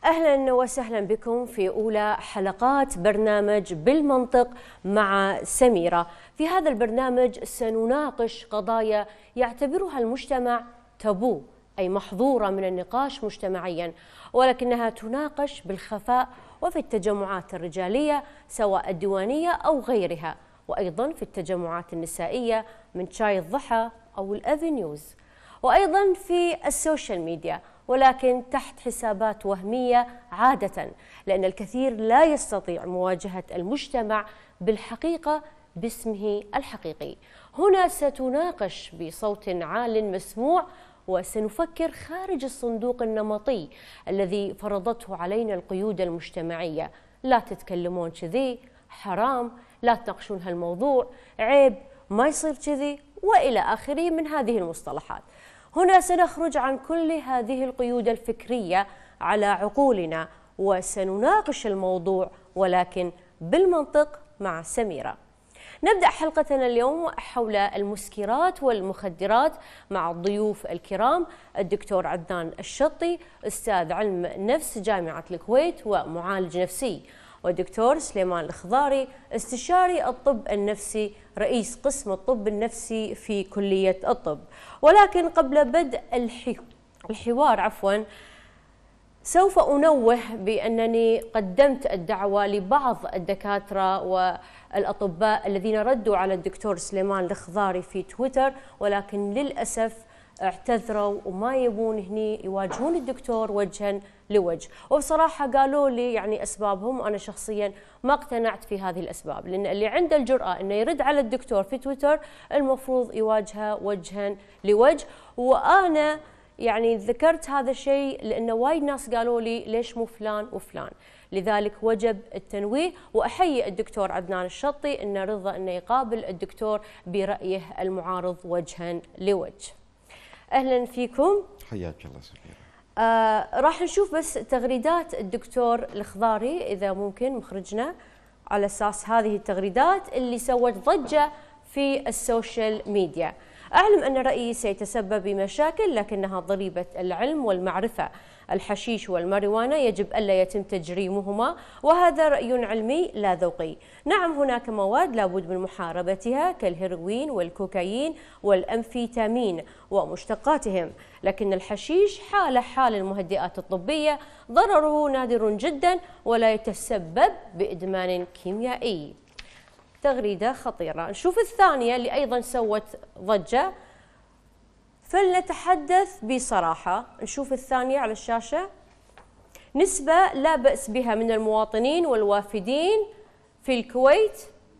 أهلا وسهلا بكم في أولى حلقات برنامج بالمنطق مع سميرة. في هذا البرنامج سنناقش قضايا يعتبرها المجتمع تابو، أي محظورة من النقاش مجتمعيا، ولكنها تناقش بالخفاء وفي التجمعات الرجالية سواء الديوانية أو غيرها، وأيضا في التجمعات النسائية من شاي الضحى أو الأفينيوز، وأيضا في السوشيال ميديا، ولكن تحت حسابات وهمية عادة، لأن الكثير لا يستطيع مواجهة المجتمع بالحقيقة باسمه الحقيقي. هنا ستناقش بصوت عال مسموع، وسنفكر خارج الصندوق النمطي الذي فرضته علينا القيود المجتمعية. لا تتكلمون كذي، حرام، لا تناقشون هالموضوع، عيب، ما يصير كذي، وإلى آخره من هذه المصطلحات. هنا سنخرج عن كل هذه القيود الفكرية على عقولنا، وسنناقش الموضوع ولكن بالمنطق مع سميرة. نبدأ حلقتنا اليوم حول المسكرات والمخدرات مع الضيوف الكرام: الدكتور عدنان الشطي، أستاذ علم نفس جامعة الكويت ومعالج نفسي، والدكتور سليمان الخضاري، استشاري الطب النفسي، رئيس قسم الطب النفسي في كلية الطب. ولكن قبل بدء الحوار سوف أنوه بأنني قدمت الدعوة لبعض الدكاترة والأطباء الذين ردوا على الدكتور سليمان الخضاري في تويتر، ولكن للأسف اعتذروا وما يبون هني يواجهون الدكتور وجها لوجه. وبصراحة قالوا لي يعني أسبابهم، وأنا شخصيا ما اقتنعت في هذه الأسباب، لأن اللي عنده الجرأة أنه يرد على الدكتور في تويتر المفروض يواجهه وجها لوجه. وأنا يعني ذكرت هذا الشيء لأن وايد ناس قالوا لي ليش مو فلان وفلان، لذلك وجب التنويه. وأحيي الدكتور عدنان الشطي أنه رضى أنه يقابل الدكتور برأيه المعارض وجها لوجه. أهلا فيكم. حياك الله سميرة. راح نشوف بس تغريدات الدكتور الخضاري إذا ممكن مخرجنا، على أساس هذه التغريدات اللي سوت ضجة في السوشيال ميديا. أعلم أن رأيي سيتسبب بمشاكل، لكنها ضريبة العلم والمعرفة. الحشيش والماريوانا يجب ألا يتم تجريمهما، وهذا رأي علمي لا ذوقي. نعم، هناك مواد لابد من محاربتها كالهيروين والكوكايين والأمفيتامين ومشتقاتهم، لكن الحشيش حال المهدئات الطبية ضرره نادر جدا ولا يتسبب بإدمان كيميائي. تغريدة خطيرة. نشوف الثانية اللي أيضا سوت ضجة، فلنتحدث بصراحة. نشوف الثانية على الشاشة: نسبة لا بأس بها من المواطنين والوافدين في الكويت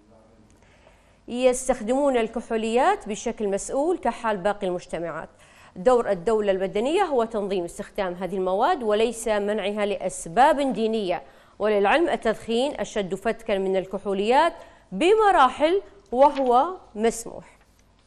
يستخدمون الكحوليات بشكل مسؤول كحال باقي المجتمعات. دور الدولة المدنية هو تنظيم استخدام هذه المواد وليس منعها لأسباب دينية. وللعلم التدخين أشد فتكا من الكحوليات بمراحل وهو مسموح.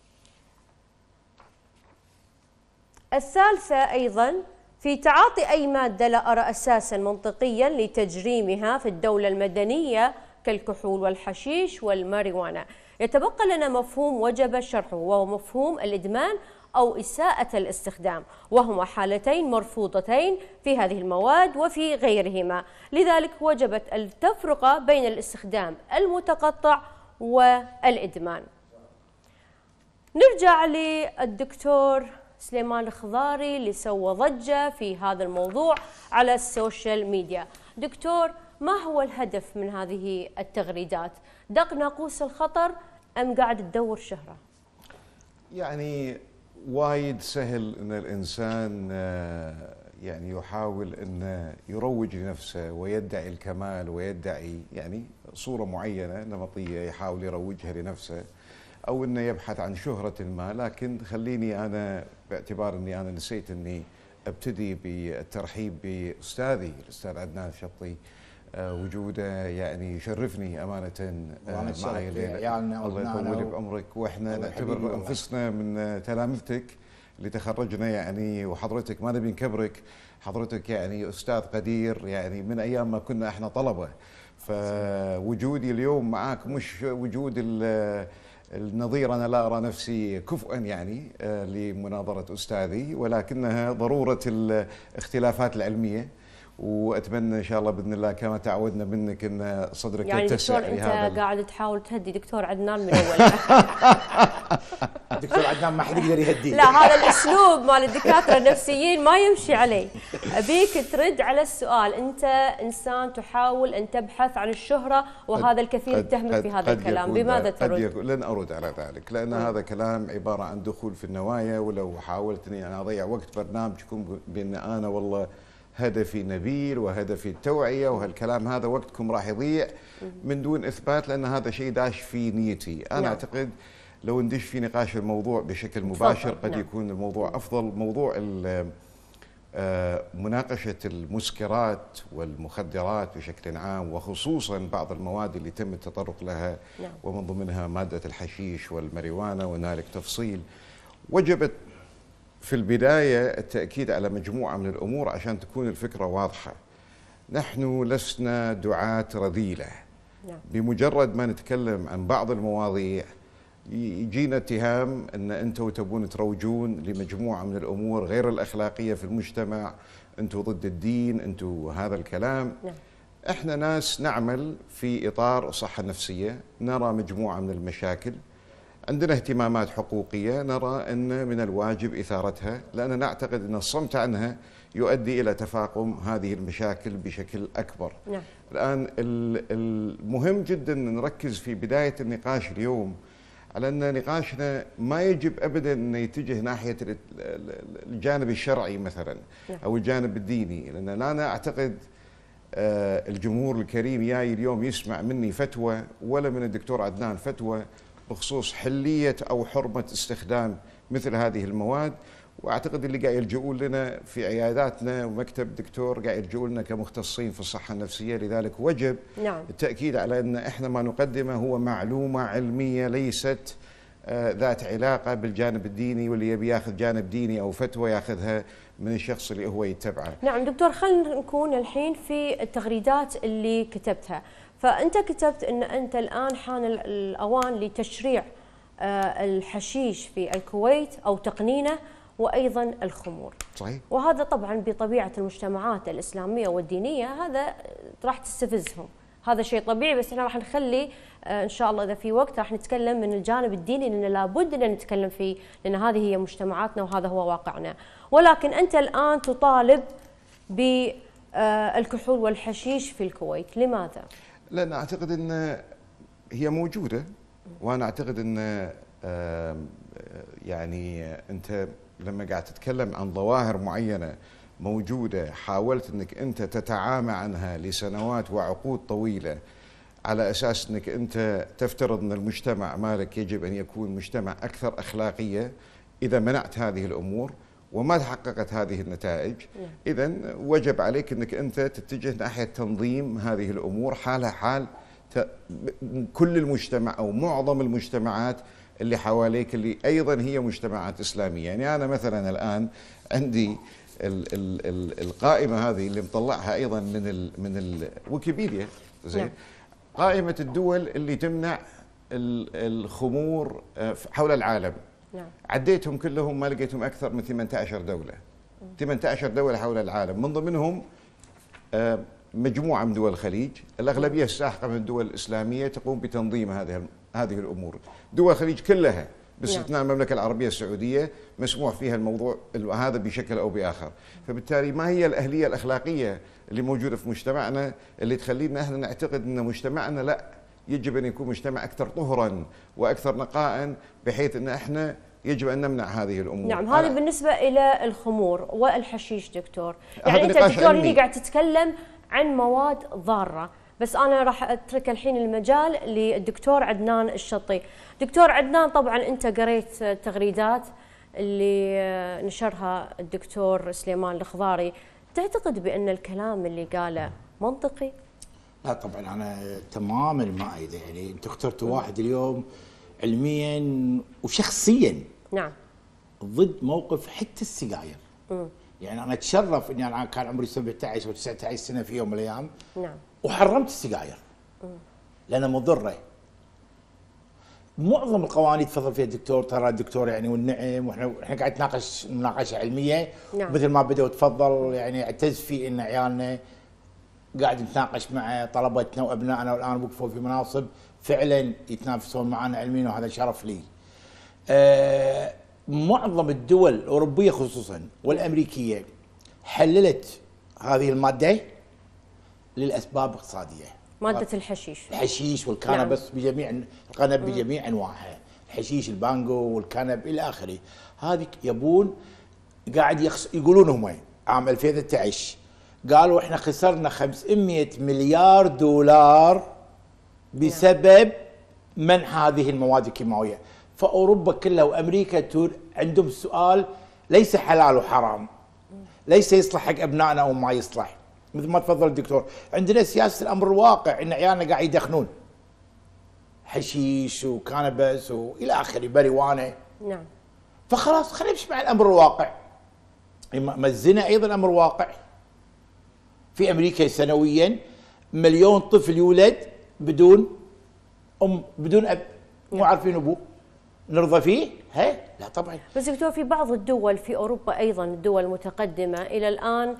الثالثة أيضا: في تعاطي أي مادة لا أرى أساسا منطقيا لتجريمها في الدولة المدنية كالكحول والحشيش والماريوانا. يتبقى لنا مفهوم وجب شرحه، وهو مفهوم الإدمان أو إساءة الاستخدام، وهما حالتين مرفوضتين في هذه المواد وفي غيرهما، لذلك وجبت التفرقة بين الاستخدام المتقطع والإدمان. نرجع للدكتور سليمان الخضاري اللي سوى ضجة في هذا الموضوع على السوشيال ميديا. دكتور، ما هو الهدف من هذه التغريدات؟ دق ناقوس الخطر أم قاعد تدور شهرة؟ يعني وايد سهل ان الانسان يعني يحاول ان يروج لنفسه ويدعي الكمال ويدعي يعني صورة معينة نمطية يحاول يروجها لنفسه، او انه يبحث عن شهرة ما. لكن خليني انا باعتبار اني انا نسيت اني ابتدي بالترحيب باستاذي الاستاذ عدنان الشطي. وجوده يعني يشرفني امانه معي الليله. الله يطول بعمرك، واحنا نعتبر انفسنا من تلامذتك اللي تخرجنا يعني، وحضرتك ما نبي نكبرك، حضرتك يعني استاذ قدير يعني من ايام ما كنا احنا طلبه. فوجودي اليوم معاك مش وجود النظير، انا لا ارى نفسي كفؤا يعني لمناظره استاذي، ولكنها ضروره الاختلافات العلميه واتمنى ان شاء الله باذن الله كما تعودنا منك ان صدرك يعني يتسع دكتور لهذا انت قاعد تحاول تهدي دكتور عدنان من اول. دكتور عدنان ما حد يقدر يهديه. لا هذا الاسلوب مال الدكاتره النفسيين ما يمشي علي. ابيك ترد على السؤال، انت انسان تحاول ان تبحث عن الشهره وهذا الكثير يتهمك في هذا الكلام، بماذا ترد؟ لن ارد على ذلك لان هذا كلام عباره عن دخول في النوايا، ولو حاولت اني انا اضيع وقت برنامجكم بان انا والله هدفي نبيل وهدفي التوعيه وهالكلام هذا وقتكم راح يضيع من دون اثبات، لان هذا شيء داش في نيتي. انا اعتقد لو ندش في نقاش الموضوع بشكل مباشر قد يكون الموضوع افضل. موضوع مناقشه المسكرات والمخدرات بشكل عام وخصوصا بعض المواد اللي تم التطرق لها ومن ضمنها ماده الحشيش والماريجوانا وهنالك تفصيل، وجبت في البداية التأكيد على مجموعة من الأمور عشان تكون الفكرة واضحة. نحن لسنا دعاة رذيلة. بمجرد ما نتكلم عن بعض المواضيع يجينا اتهام أن أنتم تبون تروجون لمجموعة من الأمور غير الأخلاقية في المجتمع، أنتم ضد الدين، أنتم هذا الكلام. احنا ناس نعمل في إطار الصحة النفسية، نرى مجموعة من المشاكل، عندنا اهتمامات حقوقية نرى أن من الواجب إثارتها، لأننا نعتقد أن الصمت عنها يؤدي إلى تفاقم هذه المشاكل بشكل أكبر. الآن المهم جدا أن نركز في بداية النقاش اليوم على أن نقاشنا ما يجب أبدا أن يتجه ناحية الجانب الشرعي مثلا أو الجانب الديني، لأن أنا أعتقد الجمهور الكريم جاي اليوم يسمع مني فتوى ولا من الدكتور عدنان فتوى بخصوص حلية أو حرمة استخدام مثل هذه المواد. وأعتقد اللي قاعد يلجؤون لنا في عياداتنا ومكتب دكتور قاعد يلجؤون لنا كمختصين في الصحة النفسية، لذلك وجب التأكيد على أن إحنا ما نقدمه هو معلومة علمية ليست ذات علاقة بالجانب الديني، واللي يبي ياخذ جانب ديني أو فتوى ياخذها من الشخص اللي هو يتبعه. نعم دكتور، خلينا نكون الحين في التغريدات اللي كتبتها. فأنت كتبت أن أنت الآن حان الأوان لتشريع الحشيش في الكويت أو تقنينه وأيضا الخمور. صحيح. وهذا طبعا بطبيعة المجتمعات الإسلامية والدينية هذا راح تستفزهم، هذا شيء طبيعي، بس احنا راح نخلي ان شاء الله اذا في وقت راح نتكلم من الجانب الديني، لان لابد ان نتكلم فيه، لان هذه هي مجتمعاتنا وهذا هو واقعنا. ولكن انت الان تطالب بالكحول والحشيش في الكويت، لماذا؟ لان اعتقد ان هي موجوده، وانا اعتقد ان يعني انت لما قاعد تتكلم عن ظواهر معينه موجوده حاولت انك انت تتعامى عنها لسنوات وعقود طويله على اساس انك انت تفترض ان المجتمع مالك يجب ان يكون مجتمع اكثر اخلاقيه، اذا منعت هذه الامور وما تحققت هذه النتائج اذا وجب عليك انك انت تتجه ناحيه تنظيم هذه الامور حالها حال كل المجتمع او معظم المجتمعات اللي حواليك اللي ايضا هي مجتمعات اسلاميه. يعني انا مثلا الان عندي القائمه هذه اللي مطلعها ايضا من الويكيبيديا، زين، قائمه الدول اللي تمنع الخمور حول العالم. عديتهم كلهم ما لقيتهم اكثر من 18 دوله. 18 دوله حول العالم، من ضمنهم مجموعه من دول الخليج، الاغلبيه الساحقه من الدول الاسلاميه تقوم بتنظيم هذه الامور. دول الخليج كلها باستثناء المملكه العربيه السعوديه مسموح فيها الموضوع هذا بشكل او باخر، فبالتالي ما هي الاهليه الاخلاقيه اللي موجوده في مجتمعنا اللي تخلينا احنا نعتقد ان مجتمعنا لا يجب ان يكون مجتمع اكثر طهرا واكثر نقاء، بحيث ان احنا يجب ان نمنع هذه الامور. نعم، هذا بالنسبه الى الخمور والحشيش دكتور. يعني انت دكتور هنا قاعد تتكلم عن مواد ضاره، بس انا راح اترك الحين المجال للدكتور عدنان الشطي. دكتور عدنان، طبعا انت قريت تغريدات اللي نشرها الدكتور سليمان الخضاري، تعتقد بان الكلام اللي قاله منطقي؟ لا طبعا انا تماما ما ايده. يعني انت اخترت واحد اليوم علميا وشخصيا نعم ضد موقف حتى السجاير. يعني انا اتشرف اني انا كان عمري 17 او 19 سنه في يوم من الايام نعم وحرمت السجاير لانها مضره. معظم القوانين تفضل فيها الدكتور، ترى الدكتور يعني والنعم، واحنا قاعد نتناقش مناقشه علميه. نعم. مثل ما بدأوا تفضل يعني اعتز في ان عيالنا قاعد نتناقش مع طلبتنا وابنائنا والان وقفوا في مناصب فعلا يتنافسون معنا علميا، وهذا شرف لي. معظم الدول الاوروبيه خصوصا والامريكيه حللت هذه الماده للاسباب اقتصاديه. مادة الحشيش. الحشيش والكانابس بجميع القنب بجميع انواعها، الحشيش البانجو والكنب الى اخره. هذه يبون قاعد يقولون هم عام 2013 قالوا احنا خسرنا 500 مليار دولار بسبب منع هذه المواد الكيماويه. فاوروبا كلها وامريكا عندهم السؤال ليس حلال وحرام، ليس يصلح حق ابنائنا او ما يصلح. مثل ما تفضل الدكتور، عندنا سياسه الامر الواقع ان عيالنا قاعد يدخنون حشيش وكانبس والى اخره، بريوانه. نعم. فخلاص خلينا نمشي مع الامر الواقع. ما الزنا ايضا امر واقع. في امريكا سنويا 1,000,000 طفل يولد بدون ام، بدون اب، مو عارفين ابوه. نرضى فيه؟ لا طبعا. بس دكتور في بعض الدول في اوروبا ايضا الدول المتقدمه الى الان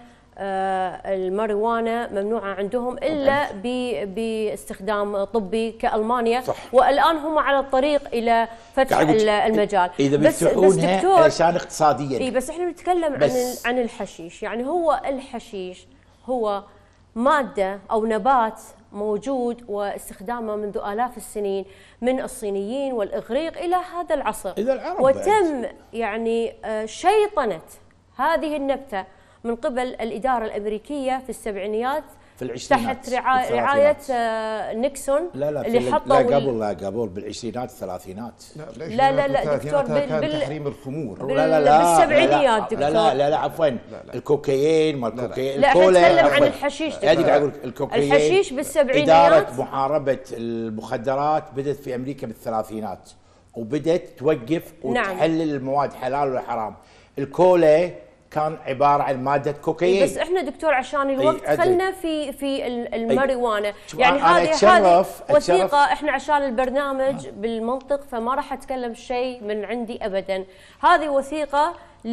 الماريجوانا ممنوعه عندهم الا باستخدام طبي كالمانيا. صح. والان هم على الطريق الى فتح المجال. اذا بيفتحونها علشان اقتصاديا. اي بس احنا بنتكلم عن الحشيش، يعني هو الحشيش هو ماده او نبات موجود واستخدامه منذ آلاف السنين من الصينيين والإغريق إلى هذا العصر، وتم يعني شيطنة هذه النبتة من قبل الإدارة الأمريكية في السبعينيات، في العشرينات تحت رعاية نيكسون. لا اللي حطوا لا قبل بالعشرينات الثلاثينات. لا دكتور كان تحريم الخمور. بالسبعينيات دكتور. لا عفوا، الكوكايين ما الكوكايين، لا احنا نتكلم عن الحشيش دكتور. الكوكايين الحشيش بالسبعينيات. إدارة محاربة المخدرات بدأت في أمريكا بالثلاثينات وبدأت توقف وتحلل المواد حلال ولا حرام. الكولا كان عباره عن ماده كوكايين. بس احنا دكتور عشان الوقت خلنا في الماريجوانا، يعني هذه وثيقه احنا عشان البرنامج بالمنطق فما راح اتكلم شيء من عندي ابدا. هذه وثيقه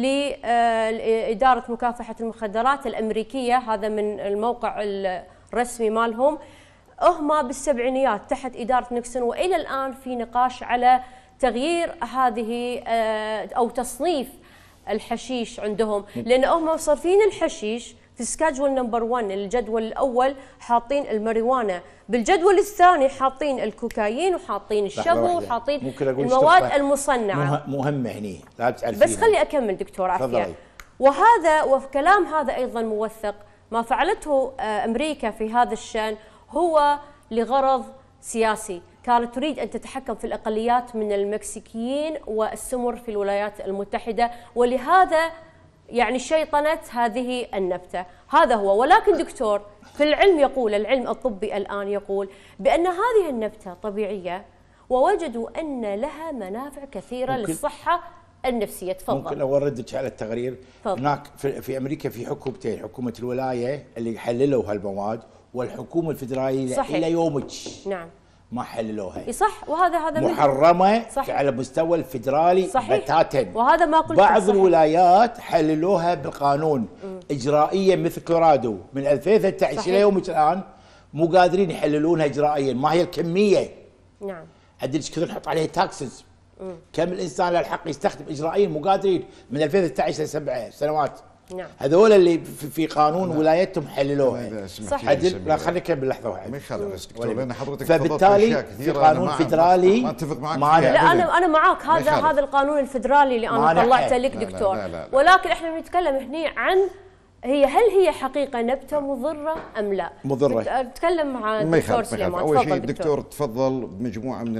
لاداره مكافحه المخدرات الامريكيه، هذا من الموقع الرسمي مالهم. هم بالسبعينيات تحت اداره نيكسون، والى الان في نقاش على تغيير هذه او تصنيف الحشيش عندهم، لان هم صارفين الحشيش في سكادجول نمبر 1 الجدول الاول حاطين الماريجوانا، بالجدول الثاني حاطين الكوكايين وحاطين الشبو وحاطين المواد المصنعه. مهمه هني لا تعرفين. بس خلي اكمل دكتور عافيه. وهذا وكلام هذا ايضا موثق، ما فعلته امريكا في هذا الشان هو لغرض سياسي، كانت تريد أن تتحكم في الأقليات من المكسيكيين والسمر في الولايات المتحدة، ولهذا يعني شيطنت هذه النبتة. هذا هو. ولكن دكتور في العلم يقول، العلم الطبي الآن يقول بأن هذه النبتة طبيعية، ووجدوا أن لها منافع كثيرة للصحة النفسية. تفضل. ممكن أوردك على التقرير. هناك في أمريكا في حكومتين، حكومة الولاية اللي حللوا هالمواد، والحكومة الفدرالية إلى يومك نعم ما حللوها. صح. وهذا محرمه على مستوى الفدرالي بتاتا. وهذا ما قلت. بعض الولايات حللوها بالقانون اجرائيا مثل كولورادو من 2013 الى يومك الان مو قادرين يحللونها اجرائيا. ما هي الكميه؟ نعم. عدل كذا نحط عليها تاكسز. كم الانسان له الحق يستخدم اجرائيا؟ مو قادرين من 2013 ل 7 سنوات. نعم. هذول اللي في قانون ولايتهم حللوها. صح. عدل لا خليك اكمل لحظه واحده. ما يخالف بس دكتور، لان حضرتك فبالتالي في قانون فدرالي ما اتفق معك. لا انا معاك. هذا القانون الفدرالي اللي انا طلعته لك دكتور. لا. ولكن احنا بنتكلم هنا عن هل هي حقيقه نبته مضره ام لا؟ مضره. اتكلم مع الدكتور سليمان. اول شيء الدكتور تفضل بمجموعه من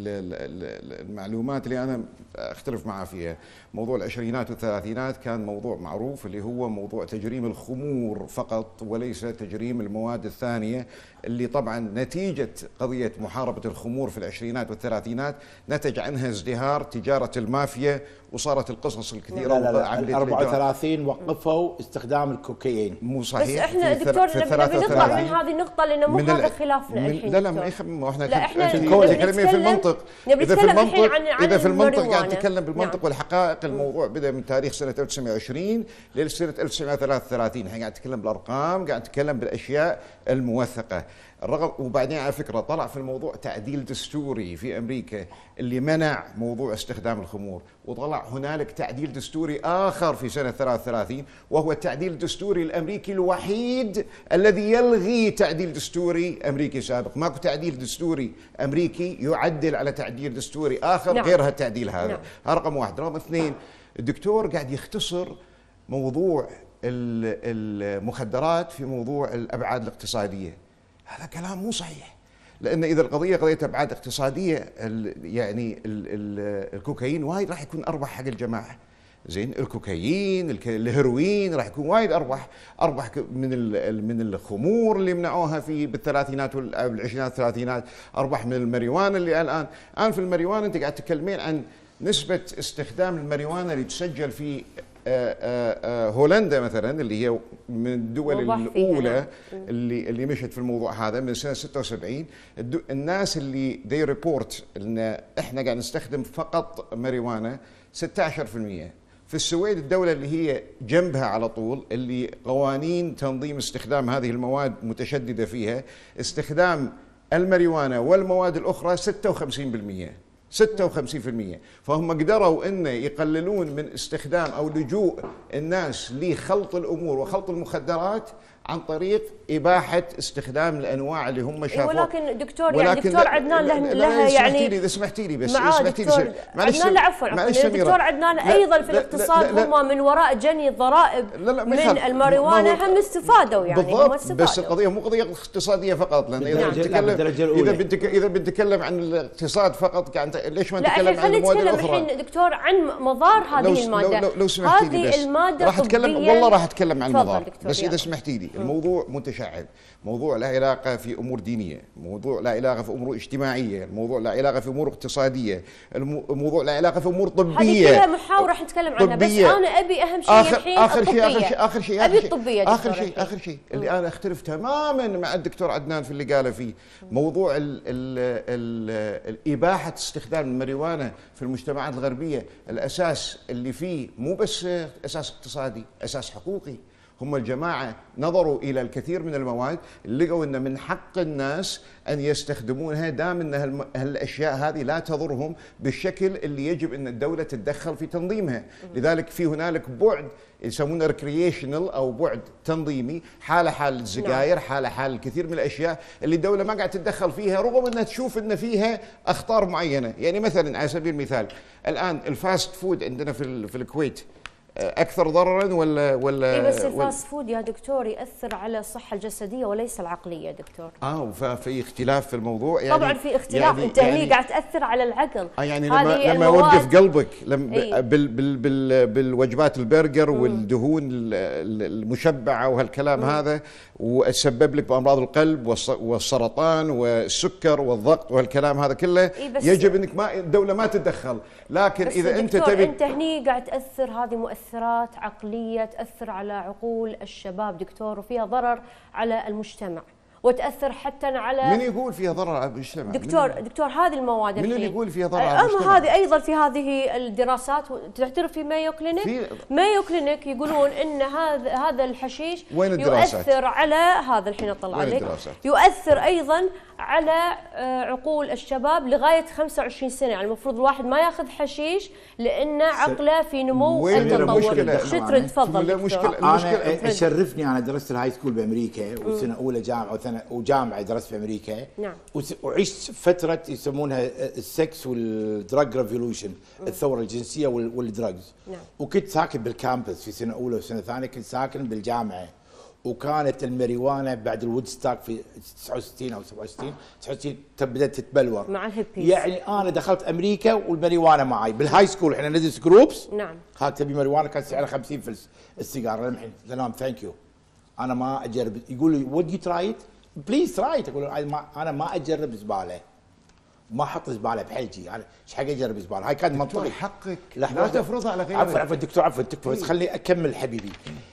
المعلومات اللي انا اختلف معاه فيها. موضوع العشرينات والثلاثينات كان موضوع معروف، اللي هو موضوع تجريم الخمور فقط وليس تجريم المواد الثانيه، اللي طبعا نتيجه قضيه محاربه الخمور في العشرينات والثلاثينات نتج عنها ازدهار تجاره المافيا، وصارت القصص الكثيره. لا 34 وقفوا استخدام استخدام الكوكايين. مو صحيح. بس احنا دكتور نبي نطلع من هذه النقطة لأنه مو هذا خلافنا الحين. لا ما احنا نتكلم في المنطق. إذا في المنطق قاعد نتكلم بالمنطق والحقائق. الموضوع بدأ من تاريخ سنة 1920 لسنة 1933. احنا قاعد نتكلم بالأرقام، قاعد نتكلم بالأشياء الموثقة. الرغم وبعدين على فكرة طلع في الموضوع تعديل دستوري في أمريكا اللي منع موضوع استخدام الخمور، وطلع هنالك تعديل دستوري آخر في سنة 33 وهو التعديل الدستوري الأمريكي الوحيد الذي يلغي تعديل دستوري أمريكي سابق. ماكو تعديل دستوري أمريكي يعدل على تعديل دستوري آخر غير هالتعديل هذا. رقم واحد. رقم اثنين، الدكتور قاعد يختصر موضوع المخدرات في موضوع الأبعاد الاقتصادية. هذا كلام مو صحيح، لأن إذا القضية قضية أبعاد اقتصادية يعني الكوكايين وايد راح يكون أربح حق الجماعة. زين، الكوكايين الهيروين راح يكون وايد أربح من الخمور اللي منعوها بالثلاثينات والعشرينات والثلاثينات، أربح من الماريوانا اللي الآن في الماريوانا أنت قاعد تتكلمين عن نسبة استخدام الماريوانا اللي تسجل في هولندا مثلا، اللي هي من الدول الأولى اللي مشت في الموضوع هذا من سنة 76. الناس اللي دي ريبورت ان احنا قاعد نستخدم فقط ماريوانا 16%. في السويد الدولة اللي هي جنبها على طول، اللي قوانين تنظيم استخدام هذه المواد متشددة فيها، استخدام الماريوانا والمواد الأخرى 56%. 56%. فهم قدروا ان يقللون من استخدام او لجوء الناس لخلط الامور وخلط المخدرات عن طريق اباحه استخدام الانواع اللي هم شافوها. ولكن دكتور يعني دكتور عدنان لها يعني اذا سمحتي لي بس اسمحتي لي عدنان، لا عفوا دكتور عدنان ايضا في الاقتصاد هم من وراء جني الضرائب من الماريوانا هم استفادوا يعني بالضبط. بس القضيه مو قضيه اقتصاديه فقط، لان اذا بنتكلم عن الاقتصاد فقط ليش ما نتكلم عن المواد الاخرى؟ خلينا نتكلم الحين دكتور عن مضار هذه الماده. لو سمحتي لي بس هذه الماده راح اتكلم، والله راح اتكلم عن المضار، بس اذا سمحتي لي. الموضوع متشعب، موضوع لا علاقه في امور دينيه، موضوع لا علاقه في امور اجتماعيه، الموضوع لا علاقه في امور اقتصاديه، الموضوع لا علاقه في امور طبيه. هذه كلها محاور راح نتكلم عنها، بس انا ابي اهم شيء الحين اخر شيء اللي انا اختلف تماما مع الدكتور عدنان في اللي قاله فيه موضوع اباحه استخدام الماريوانا في المجتمعات الغربيه. الاساس اللي فيه مو بس اساس اقتصادي، اساس حقوقي. هم الجماعة نظروا إلى الكثير من المواد، لقوا أن من حق الناس أن يستخدمونها دام أن هالأشياء هذه لا تضرهم بالشكل اللي يجب أن الدولة تتدخل في تنظيمها. لذلك في هنالك بعد يسمونه ريكرييشنال أو بعد تنظيمي، حال السجاير، حال الكثير من الأشياء اللي الدولة ما قاعد تتدخل فيها، رغم أنها تشوف أن فيها أخطار معينة. يعني مثلا على سبيل المثال الآن الفاست فود عندنا في الكويت أكثر ضررا ولا بس الفاست فود يا دكتور يأثر على الصحة الجسدية وليس العقلية دكتور. ففي اختلاف في الموضوع يعني. طبعا في اختلاف، انت هني قاعد تأثر على العقل. يعني لما يوقف قلبك بالوجبات البرجر والدهون المشبعة وهالكلام هذا، وتسبب لك بأمراض القلب والسرطان والسكر والضغط وهالكلام هذا كله، يجب انك الدولة ما تتدخل. لكن اذا انت تبي، انت هني قاعد تأثر، هذه مؤثرات عقلية تأثر على عقول الشباب دكتور، وفيها ضرر على المجتمع، وتأثر حتى على من يقول فيها ضرر على المجتمع؟ دكتور هذه المواد من اللي يقول فيها ضرر على المجتمع؟ هذه ايضا في هذه الدراسات تعترف في مايو كلينيك يقولون ان هذا الحشيش يؤثر على هذا الحين اطلع عليك، يؤثر ايضا على عقول الشباب لغايه 25 سنه. يعني المفروض الواحد ما ياخذ حشيش لان عقله في نمو التطور. شكرا، تفضل. انا يشرفني، انا درست الهاي سكول بامريكا وسنه اولى جامعه وجامعه درست في امريكا. نعم. وعشت فتره يسمونها السكس والدراج ريفولوشن، الثوره الجنسيه والدراجز. نعم. وكنت ساكن بالكامبس في سنه اولى وسنه ثانيه، كنت ساكن بالجامعه. وكانت الماريوانا بعد الوودستاك في 69 او 69 بدات تتبلور مع الهيبيز. يعني انا دخلت امريكا والماريوانا معي بالهاي سكول، احنا ندرس جروبس. نعم. هاك تبي ماريوانا كان سعرها 50 في السيجاره. الحين سلام ثانك يو، انا ما اجرب. يقول لي وود يو تراي ات بليز تراي ات، اقول انا ما اجرب زباله، ما احط زباله بحلجي، انا ايش حق اجرب زباله؟ هاي كان منطقي. حقك لا تفرضها على غيرك. عفوا دكتور بس خلي اكمل حبيبي.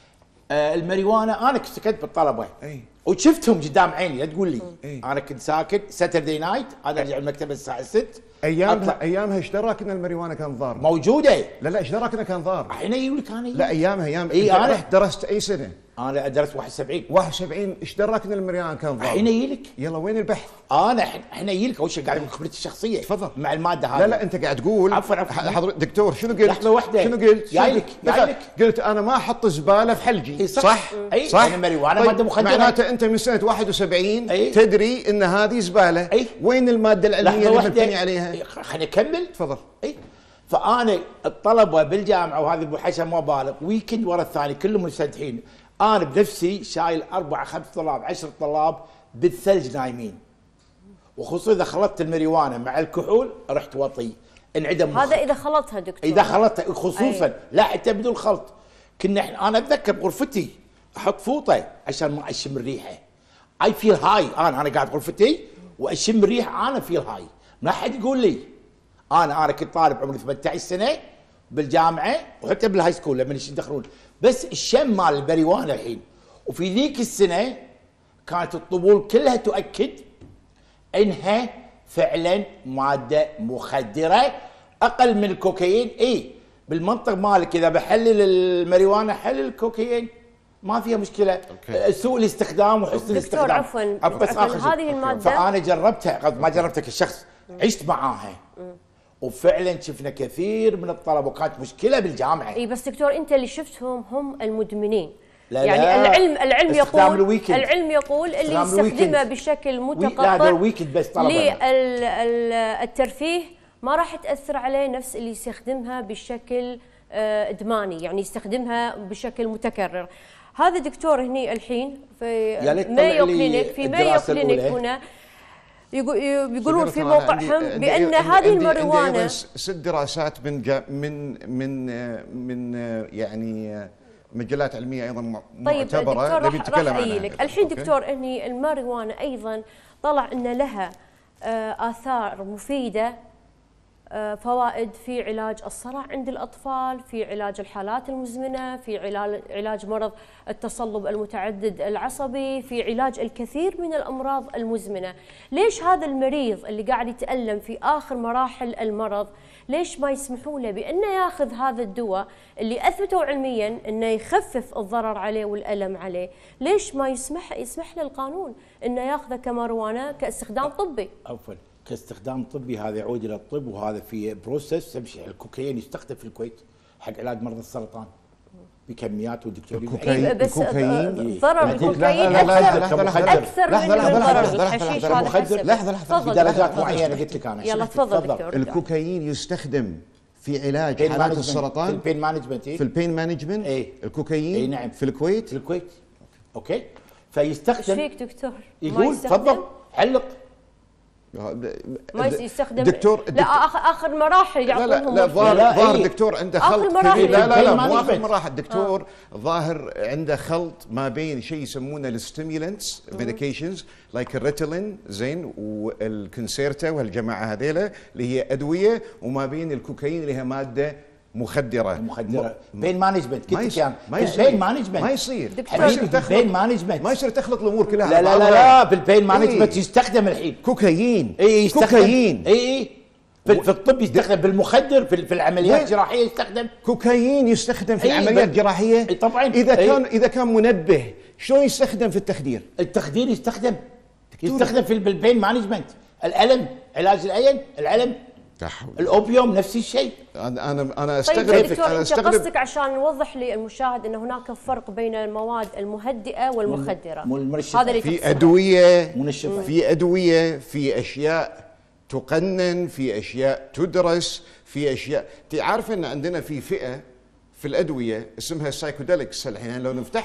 الماريجوانا انا سكت بالطلبه وشفتهم قدام عيني، لا تقول لي انا كنت ساكت ساتردي نايت، انا ارجع المكتب الساعه 6. ايامها ايش دراك ان الماريجوانا كان ضار؟ موجوده. لا ايش دراك انه كان ضار؟ الحين يقول لك انا لا ايامها انا رحت درست اي سنه؟ انا درست 71. 71 ايش دراك ان الماريجوانا كان ضار؟ الحين يجي لك. يلا وين البحث؟ انا الحين يجي لك اول شيء قاعد اقول خبرتي الشخصيه. تفضل. مع الماده هذه. لا انت قاعد تقول عفوا حضرتك دكتور شنو قلت؟ لحظه واحده. شنو قلت؟ جاي لك. قلت انا ما احط زباله في حلقي. صح؟ صح؟ يعني الماريجوانا طيب ماده مخدره. معناته انت من سنه 71 تدري ان هذه زباله. وين الماده العلميه اللي مبني عليها؟ خليني اكمل. تفضل. فانا الطلبه بالجامعه وهذه ابو حسن ما بالغ ويكند ورا الثاني كلهم مستدحين، انا بنفسي شايل 4 5 طلاب 10 طلاب بالثلج نايمين، وخصوصا اذا خلطت الماريجوانا مع الكحول رحت وطي انعدم. هذا اذا خلطها دكتور. اذا خلطتها خصوصا لا حتى بدون خلط. كنا احنا انا اتذكر بغرفتي احط فوطه عشان ما اشم الريحه. اي فيل هاي، انا قاعد بغرفتي واشم الريحه انا فيل هاي، ما حد يقول لي. انا كنت طالب عمري 18 سنه بالجامعه وحتى بالهاي سكول لما يدخلون، بس الشم مال الماريجوانا الحين. وفي ذيك السنه كانت الطبول كلها تؤكد انها فعلا ماده مخدره اقل من الكوكايين. بالمنطق مالك اذا بحلل الماريجوانا حلل الكوكايين ما فيها مشكله. سوء الاستخدام وحسن الاستخدام. دكتور عفوا هذه الماده فانا جربتها، ما جربتها كشخص، عشت معاها وفعلا شفنا كثير من الطلبه وكانت مشكله بالجامعه. اي بس دكتور انت اللي شفتهم هم المدمنين. لا يعني لا العلم يقول اللي يستخدمه بشكل متقطع بس للترفيه ما راح تاثر عليه نفس اللي يستخدمها بشكل ادماني، يعني يستخدمها بشكل متكرر. هذا دكتور هني الحين في مايو كلينيك هنا يقولون في موقعهم بان هذه الماريجوانا 6 دراسات من يعني مجلات علميه ايضا معتبره. طيب دكتور راح لك الحين دكتور هني الماريجوانا ايضا طلع ان لها اثار مفيده، فوائد في علاج الصرع عند الأطفال، في علاج الحالات المزمنة، في علاج مرض التصلب المتعدد العصبي، في علاج الكثير من الأمراض المزمنة. ليش هذا المريض اللي قاعد يتألم في آخر مراحل المرض ليش ما يسمحوا له بأنه ياخذ هذا الدواء اللي أثبتوا علميا أنه يخفف الضرر عليه والألم عليه؟ ليش ما يسمح له القانون أنه ياخذه كماريجوانا كاستخدام طبي؟ عفوا كاستخدام طبي هذا يعود الى الطب، وهذا في بروسس تمشي. الكوكايين يستخدم في الكويت حق علاج مرضى السرطان بكميات، والدكتور الكوكايين بس ضرر الكوكايين اكثر من ضرر الحشيش. لحظه في درجات معينه قلت لك انا. يلا تفضل دكتور. الكوكايين يستخدم في علاج حالات السرطان، في البين مانجمنت. في البين مانجمنت الكوكايين نعم. في الكويت اوكي. فيستخدم. ايش فيك دكتور؟ يقول تفضل علق. ما يستخدم دكتور لا اخر مراحل يعطونهم. لا ظاهر دكتور عنده خلط كبير. لا مو اخر مراحل دكتور. ظاهر عنده خلط ما بين شيء يسمونه الستيمولنتس ميديكيشنز لايك الريتلين زين والكونسيرتا وهالجماعه هذيلا اللي هي ادويه، وما بين الكوكايين اللي هي ماده مخدره. بين مانجمنت كنت كان بين مانجمنت ما يصير بين مانجمنت ما يصير تخلط الامور كلها. لا بالبين مانجمنت يستخدم الحين كوكايين. كوكايين في الطب يستخدم، بالمخدر في العمليات الجراحيه يستخدم. كوكايين يستخدم في العمليات الجراحيه طبعا. اذا كان منبه شلون يستخدم في التخدير؟ التخدير يستخدم في البين مانجمنت. الالم، علاج الالم الاوبيوم نفس الشيء. انا استغرب. طيب دكتور انت قصدك عشان نوضح للمشاهد انه هناك فرق بين المواد المهدئه والمخدره. هذا اللي في ادويه منشفه، في ادويه، في اشياء تقنن، في اشياء تدرس، في اشياء تعرف ان عندنا في فئه في الادويه اسمها السايكوديلكس. الحين لو نفتحها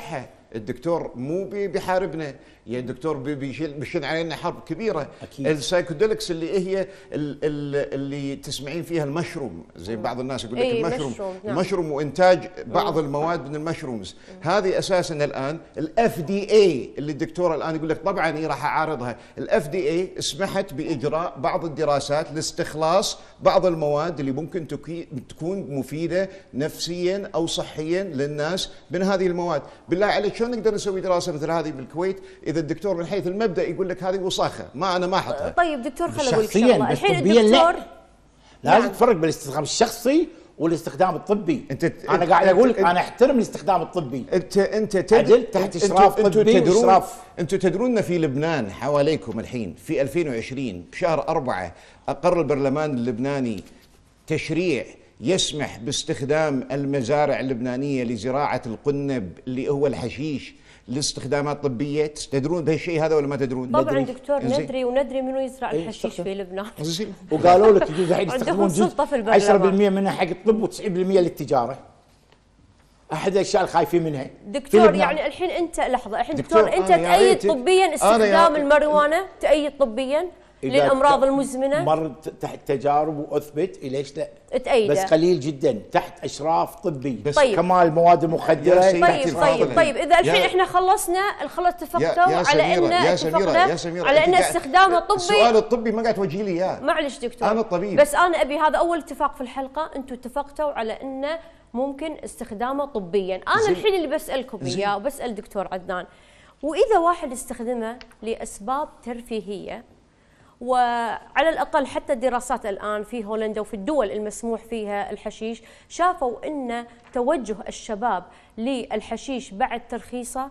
الدكتور مو بيحاربنا، يعني الدكتور بيشن علينا حرب كبيره. أكيد. السايكوديلكس اللي هي اللي تسمعين فيها المشروم، زي بعض الناس يقول لك المشروم، نعم. المشروم وانتاج بعض المواد من المشرومز، هذه اساسا الان الاف دي اي اللي الدكتور الان يقول لك طبعا هي راح اعارضها، الاف دي اي سمحت باجراء بعض الدراسات لاستخلاص بعض المواد اللي ممكن تكون مفيده نفسيا او صحيا للناس من هذه المواد. بالله عليك شلون نقدر نسوي دراسه مثل هذه بالكويت اذا الدكتور من حيث المبدا يقول لك هذه وساخه، انا ما احطها. طيب دكتور خليني اقول لك شخصياً، شغله، بس الحين طبياً الدكتور لازم تفرق بين الاستخدام الشخصي والاستخدام الطبي. انا قاعد اقول لك انا احترم الاستخدام الطبي. انت عدل تحت اشراف طبي واشراف. انتم تدرون ان في لبنان حواليكم الحين في 2020 بشهر 4 اقر البرلمان اللبناني تشريع يسمح باستخدام المزارع اللبنانيه لزراعه القنب اللي هو الحشيش لاستخدامات طبيه. تدرون بهالشيء هذا ولا ما تدرون؟ طبعا دكتور ندري، وندري منو يزرع الحشيش في لبنان. وقالوا لك يجوز الحين يستخدمون جزء 10% البرلمان. منها حق الطب و90% للتجاره. احد الاشياء الخايفين منها دكتور. يعني الحين انت لحظه، الحين دكتور انت تأيد طبيا استخدام الماريجوانا؟ تأيد طبيا للامراض المزمنه؟ مرت تحت تجارب واثبت، ليش لا؟ تأيده بس قليل جدا تحت اشراف طبي. بس طيب. كمال المواد المخدره. طيب اذا الحين احنا خلص اتفقتوا على ان على ان استخدامها طبي. السؤال الطبي ما قاعد توجهي لي اياه. معلش دكتور، انا الطبيب، بس انا ابي هذا اول اتفاق في الحلقه، انتم اتفقتوا على انه ممكن استخدامه طبيا. انا الحين اللي بسالكم اياه وبسال دكتور عدنان، واذا واحد استخدمه لاسباب ترفيهيه، وعلى الأقل حتى الدراسات الآن في هولندا وفي الدول المسموح فيها الحشيش شافوا أن توجه الشباب للحشيش بعد ترخيصه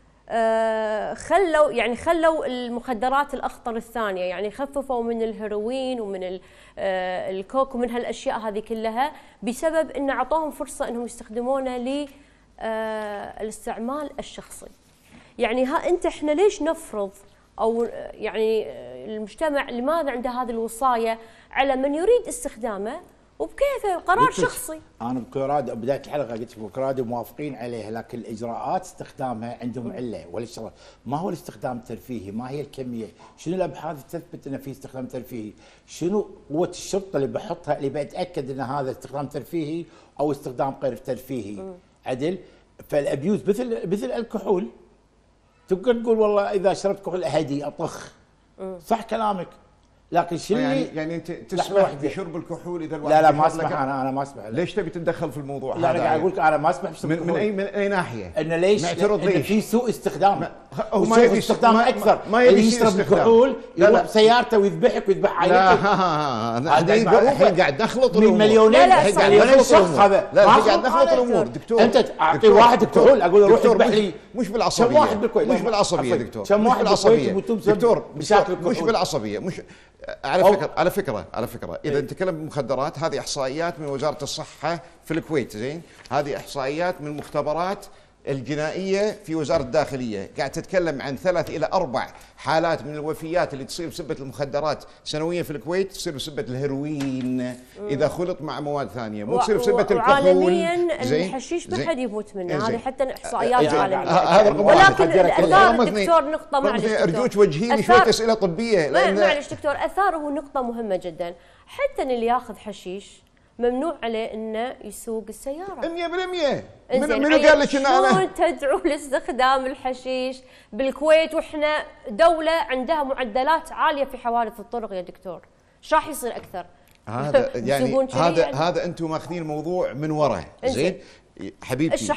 خلوا المخدرات الأخطر الثانية، يعني خففوا من الهيروين ومن الكوك ومن هالأشياء هذه كلها، بسبب أن أعطوهم فرصة أنهم يستخدمونه للاستعمال الشخصي. يعني احنا ليش نفرض، أو يعني المجتمع لماذا عنده هذه الوصاية على من يريد استخدامه وبكيفه قرار شخصي؟ أنا بكورادو بداية الحلقة قلت بكورادو موافقين عليها، لكن الإجراءات استخدامها عندهم علة والاشتراك. ما هو الاستخدام الترفيهي؟ ما هي الكمية؟ شنو الأبحاث تثبت أن في استخدام ترفيهي؟ شنو قوة الشرطة اللي بحطها اللي بتأكد أن هذا استخدام ترفيهي أو استخدام غير ترفيهي؟ عدل؟ فالأبيوز مثل الكحول، تقدر تقول والله اذا شربت كحول اهدي اطخ، صح كلامك، لكن شنو يعني انت تسمح بشرب الكحول اذا الواحد لا ما اسمح، انا ما اسمح. ليش تبي تتدخل في الموضوع لا هذا؟ انا قاعد اقول لك انا ما اسمح بشرب الكحول. من اي ناحيه؟ انه ليش؟ نعترض إن ليش؟ في سوء استخدام، ما يبي استخدام اكثر. ما يبي اللي يشرب الكحول يروح بسيارته ويذبحك ويذبح عائلته. لا الحين قاعد نخلط الامور. مليونين لا شخص هذا. لا قاعد نخلط الامور دكتور. انت اعطي واحد كحول اقول له روح اذبح لي. مش بالعصبيه، مش بالعصبيه دكتور، مش بالعصبيه دكتور، مش بالعصبيه، مش على فكره اذا نتكلم بمخدرات، هذه احصائيات من وزاره الصحه في الكويت، زين؟ هذه احصائيات من المختبرات الجنائيه في وزاره الداخليه، قاعد تتكلم عن 3 إلى 4 حالات من الوفيات اللي تصير بسبه المخدرات سنويا في الكويت تصير بسبه الهيروين اذا خلط مع مواد ثانيه، مو تصير بسبه الكحول. وعالميا الحشيش ما حد يموت منه، هذه حتى احصائيات عالميه. هذا رقم ولكن الاثار دكتور نقطه، معلش ارجوك وجهيني شويه اسئله طبيه، لان معلش دكتور اثاره نقطه مهمه جدا، حتى اللي ياخذ حشيش ممنوع عليه انه يسوق السياره 100%. منو قال لك ان انا شلون تدعو لاستخدام الحشيش بالكويت واحنا دوله عندها معدلات عاليه في حوادث الطرق يا دكتور؟ ايش راح يصير اكثر؟ هذا يعني هذا انتم ماخذين الموضوع من ورا، زين؟ حبيبتي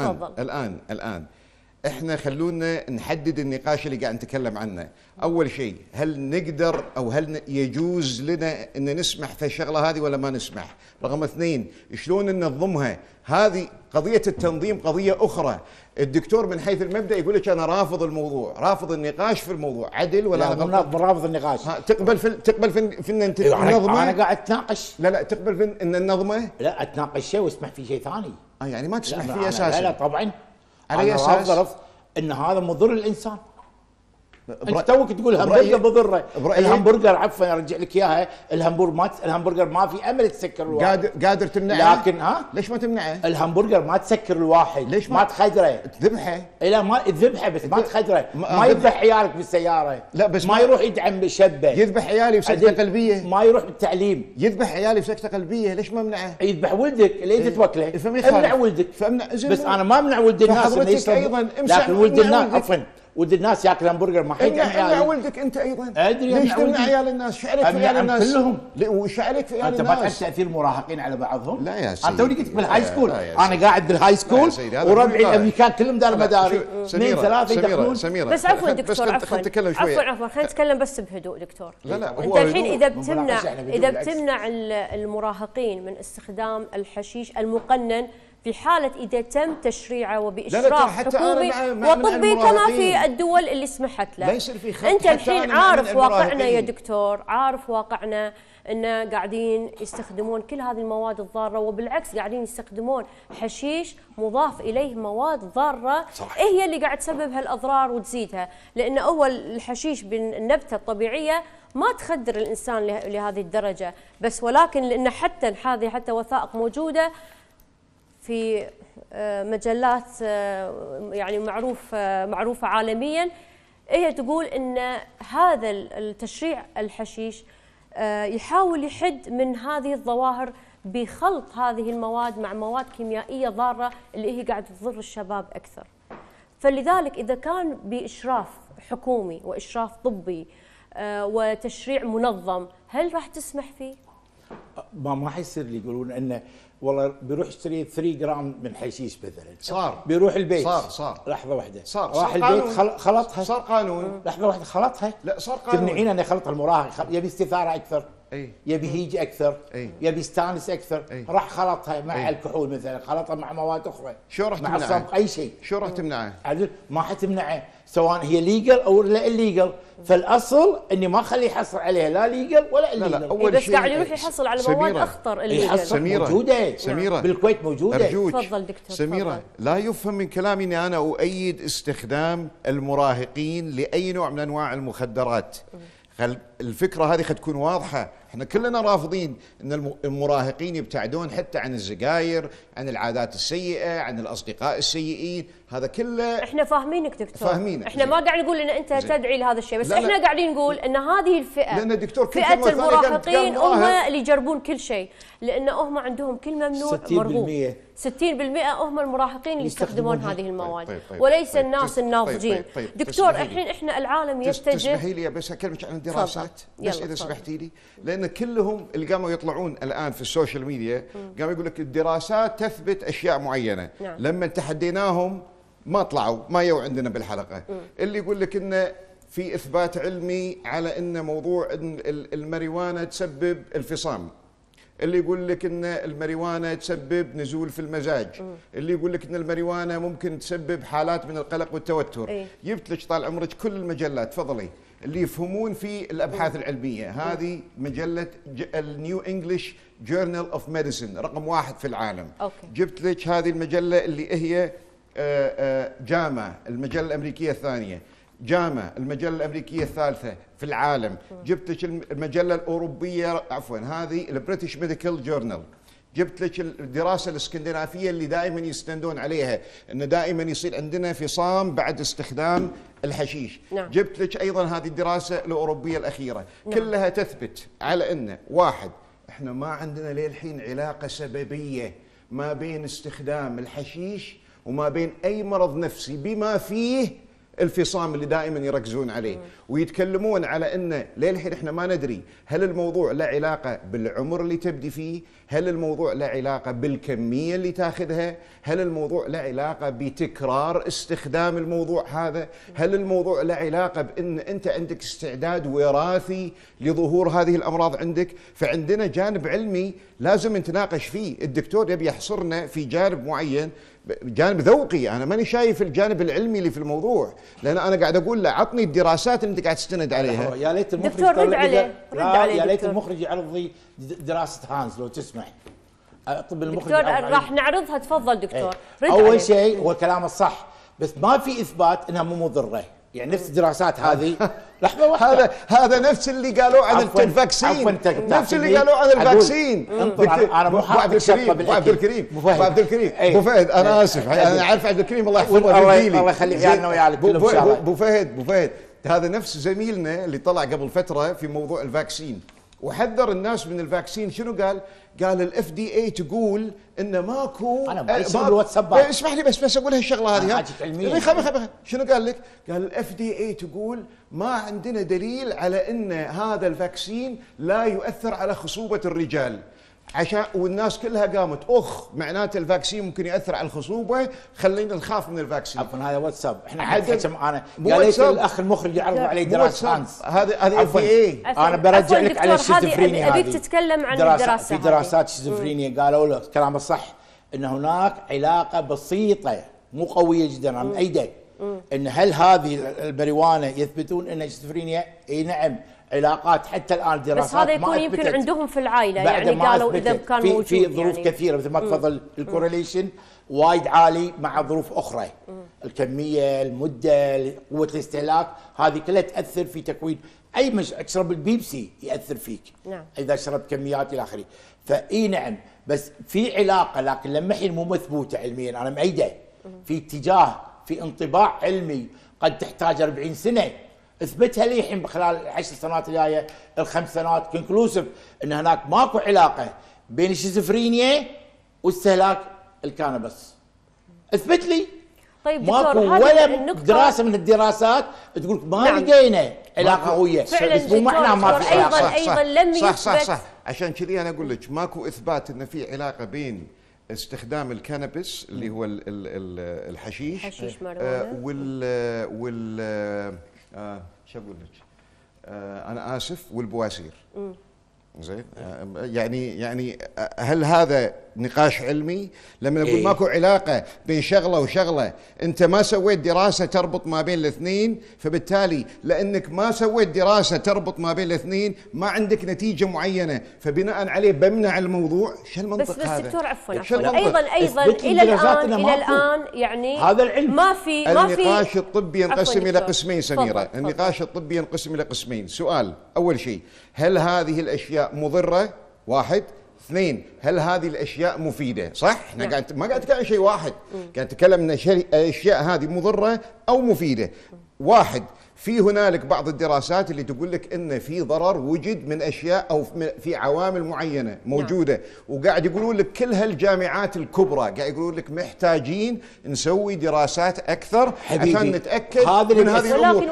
الان احنا خلونا نحدد النقاش اللي قاعد نتكلم عنه. اول شيء، هل نقدر او هل يجوز لنا ان نسمح في الشغله هذه ولا ما نسمح؟ رقم 2، شلون ننظمها؟ هذه قضيه التنظيم قضيه اخرى. الدكتور من حيث المبدا يقول لك انا رافض الموضوع، رافض النقاش في الموضوع، عدل ولا انا غلط؟ رافض النقاش. تقبل في ان ننظمه؟ انا قاعد اتناقش. لا تقبل في ان ننظمه؟ لا اتناقش شيء واسمح في شيء ثاني. يعني ما تسمح فيه اساسا؟ لا طبعا. على اساس ان هذا مضر للانسان. انت توك تقول همبرجر بضره، الهمبرجر عفوا ارجع لك اياها، الهمبرجر ما في امل تسكر الواحد. قادر تمنعه، لكن ليش ما تمنعه؟ الهمبرجر ما تسكر الواحد، ليش ما تخدره؟ تذبحه. لا ما تذبحه بس ما تخدره، ما يذبح عيالك بالسياره، لا بس ما يروح يدعم بشبه، يذبح عيالي بسكته قلبيه، ما يروح بالتعليم، يذبح عيالي بسكته قلبيه، ليش ما منعه؟ يذبح ولدك اللي انت توكله، امنع ولدك، بس انا ما امنع ولد الناس انه يشرب، لكن ولد الناس عفوا ولد الناس ياكل همبرجر ما حيدعم عيالي. امنع ولدك انت ايضا، ادري ليش تمنع عيال الناس؟ شو عليك في عيال الناس كلهم؟ وش عليك في عيال انت الناس؟ ما تعرف تاثير المراهقين على بعضهم؟ لا يا سيدي، انت توني كنت بالهاي سكول، انا قاعد بالهاي سكول وربعي الامريكان كلهم دار مداري، اثنين ثلاثه يدخلون. سميرة بس عفوا دكتور، عفوا خلينا نتكلم بس بهدوء دكتور. لا انت الحين اذا بتمنع المراهقين من استخدام الحشيش المقنن في حالة إذا تم تشريعه وبإشراف حكومي وطبي كما في الدول اللي سمحت له. لا يصير في خط. أنت الحين عارف واقعنا يا دكتور، عارف واقعنا أن قاعدين يستخدمون كل هذه المواد الضارة، وبالعكس قاعدين يستخدمون حشيش مضاف إليه مواد ضارة. صح. هي اللي قاعد تسبب هالأضرار وتزيدها، لأن أول الحشيش بالنبتة الطبيعية ما تخدر الإنسان لهذه الدرجة، بس ولكن لأن هذه حتى وثائق موجودة في مجلات يعني معروفة عالميا، هي تقول ان هذا التشريع الحشيش يحاول يحد من هذه الظواهر بخلط هذه المواد مع مواد كيميائية ضارة اللي هي قاعدة تضر الشباب أكثر. فلذلك إذا كان بإشراف حكومي وإشراف طبي وتشريع منظم، هل راح تسمح فيه؟ ما حيصير لي يقولون انه والله بيروح يشتري 3 جرام من حشيش مثلا، صار بيروح البيت، صار لحظه واحده، راح البيت خلطها، صار قانون، لحظه واحده خلطها، لا صار قانون. تمنعين انه يخلط المراهق، يبي استثاره اكثر، يبي هيج اكثر، يبي يستانس اكثر، راح خلطها مع الكحول مثلا، خلطها مع مواد اخرى، شو راح تمنعه؟ مع الصمغ اي شيء، شو راح تمنعه؟ عدل ما حتمنعه سواء هي ليجل او لا الليجل، فالاصل اني ما اخليه يحصل عليها لا ليجل ولا الليجل. لا أول بس قاعد يروح يحصل على مواد اخطر الليجل. سميرة موجوده، سميرة بالكويت موجوده. أرجوك تفضل دكتور. سميرة فضل. لا يفهم من كلامي اني انا اؤيد استخدام المراهقين لاي نوع من انواع المخدرات. الفكرة هذه قد تكون واضحة، احنا كلنا رافضين ان المراهقين يبتعدون حتى عن السجاير، عن العادات السيئة، عن الاصدقاء السيئين، هذا كله احنا فاهمينك دكتور، فاهمين. احنا ما قاعد نقول ان انت تدعي لهذا الشيء، بس احنا قاعدين نقول ان هذه الفئة، لان دكتور فئة المراهقين هم اللي يجربون كل شيء، لان هم عندهم كل ممنوع مرغوب. 60% هم المراهقين اللي يستخدمون هذه المواد. وليس الناس الناضجين. دكتور الحين احنا العالم يتجه، تسمحي لي بس اكلمك عن الدراسات بس اذا سمحتي لي، لان كلهم اللي قاموا يطلعون الان في السوشيال ميديا قاموا يقول لك الدراسات تثبت اشياء معينه. نعم. لما تحديناهم ما طلعوا، ما يو عندنا بالحلقه. اللي يقول لك انه في اثبات علمي على ان موضوع إن الماريجوانا تسبب الفصام، اللي يقول لك ان الماريجوانا تسبب نزول في المزاج، اللي يقول لك ان الماريجوانا ممكن تسبب حالات من القلق والتوتر. جبت لك طال عمرك كل المجلات، تفضلي، اللي يفهمون في الابحاث العلميه. هذه مجله النيو انجلش جورنال اوف ميديسن رقم 1 في العالم. جبت لك هذه المجله اللي هي جاما المجله الامريكيه الثانيه، جاما المجله الامريكيه الثالثه في العالم. جبت لك المجله الاوروبيه عفوا هذه البريتش ميديكال جورنال. جبت لك الدراسه الاسكندنافيه اللي دائما يستندون عليها ان دائما يصير عندنا فصام بعد استخدام الحشيش. نعم. جبت لك ايضا هذه الدراسه الاوروبيه الاخيره. نعم. كلها تثبت على ان واحد، احنا ما عندنا للحين علاقه سببيه ما بين استخدام الحشيش وما بين اي مرض نفسي بما فيه الفصام اللي دائما يركزون عليه. ويتكلمون على انه للحين احنا ما ندري هل الموضوع له علاقه بالعمر اللي تبدي فيه، هل الموضوع له علاقه بالكميه اللي تاخذها، هل الموضوع له علاقه بتكرار استخدام الموضوع هذا، هل الموضوع له علاقه بان انت عندك استعداد وراثي لظهور هذه الامراض عندك. فعندنا جانب علمي لازم نتناقش فيه. الدكتور يبي يحصرنا في جانب معين، جانب ذوقي، انا ماني شايف الجانب العلمي اللي في الموضوع، لان انا قاعد اقول له عطني الدراسات اللي انت قاعد تستند عليها. يا ليت المخرج دكتور رد عليه، رد عليه يا ليت المخرج يعرض لي دراسه هانز لو تسمح. طب المخرج دكتور راح نعرضها، تفضل دكتور. رد اول شيء هو كلامه الصح، بس ما في اثبات انها مو مضره. يعني نفس الدراسات هذه لحظه واحده هذا نفس اللي قالوا عن الفاكسين، نفس اللي قالوا عن الفاكسين. انا مو عبد الكريم عبد الكريم ابو فهد، انا اسف، انا عارف عبد الكريم الله يحفظه الله يخلي عيالنا وياك كلهم ان شاء الله. ابو فهد هذا نفس زميلنا اللي طلع قبل فتره في موضوع الفاكسين وحذر الناس من الفاكسين. شنو قال؟ قال الاف دي اي تقول انه ماكو، انا ما يصير الواتساب. اسمح لي بس اقول هالشغله هذه. علميه. شنو قال لك؟ قال الاف دي اي تقول ما عندنا دليل على ان هذا الفاكسين لا يؤثر على خصوبه الرجال، عشان والناس كلها قامت معناته الفاكسين ممكن ياثر على الخصوبه، خلينا نخاف من الفاكسين. عفوا هذا واتساب، احنا انا يا ليت الاخ المخرج يعرض علي دراسه هانس. هذه اف دي اي. انا برجع لك على الشيزوفرينيا هذه. ابيك تتكلم عن الدراسه. في دراسات شيزوفرينيا قالوا له كلام الصح ان هناك علاقه بسيطه مو قويه جدا، انا مأيده ان هل هذه الماريجوانا يثبتون ان الشيزوفرينيا؟ اي نعم، علاقات حتى الان دراسات بس هذا يكون يمكن عندهم في العائله، يعني قالوا اذا كان موجود في ظروف يعني كثيره مثل ما تفضل الكورليشن وايد عالي مع ظروف اخرى، الكميه، المده، قوه الاستهلاك، هذه كلها تاثر في تكوين اي تشرب البيبسي ياثر فيك. نعم. اذا شربت كميات الى اخره، فاي نعم، بس في علاقه لكن لما الحين مو مثبوته علميا، انا مأيده في اتجاه، في انطباع علمي قد تحتاج 40 سنه اثبتها لي الحين خلال ال10 سنوات الجايه، ال5 سنوات كونكلوسيف ان هناك ماكو علاقه بين الشيزوفرينيا واستهلاك الكانابس. اثبت لي. طيب ماكو ولا دراسه من الدراسات تقول ما لقينا علاقه قويه، بس مو معناه ما في علاقه. ايضا لم يثبت. صح. عشان كذي انا اقول لك ماكو اثبات ان في علاقه بين استخدام الكانابس اللي هو الحشيش شو اقول لك؟ انا اسف، والبواسير. زين، يعني هل هذا نقاش علمي؟ لما نقول ماكو علاقه بين شغله وشغله، انت ما سويت دراسه تربط ما بين الاثنين، فبالتالي لانك ما سويت دراسه تربط ما بين الاثنين ما عندك نتيجه معينه، فبناء عليه بمنع الموضوع. شو المنطق بس هذا؟ دكتور عفوا ايضا الى الان يعني هذا العلم ما في النقاش الطبي ينقسم الى قسمين سميره. النقاش الطبي ينقسم الى قسمين. سؤال، اول شيء، هل هذه الاشياء مضره؟ واحد. اثنين، هل هذه الاشياء مفيده؟ صح؟ احنا ما قاعد نتكلم عن شيء واحد، قاعد نتكلم ان الاشياء هذه مضره او مفيده. واحد، في هنالك بعض الدراسات اللي تقول لك ان في ضرر وجد من اشياء او في عوامل معينه موجوده، وقاعد يقولون لك كل هالجامعات الكبرى قاعد يقولون لك محتاجين نسوي دراسات اكثر عشان نتاكد من هذه الامور.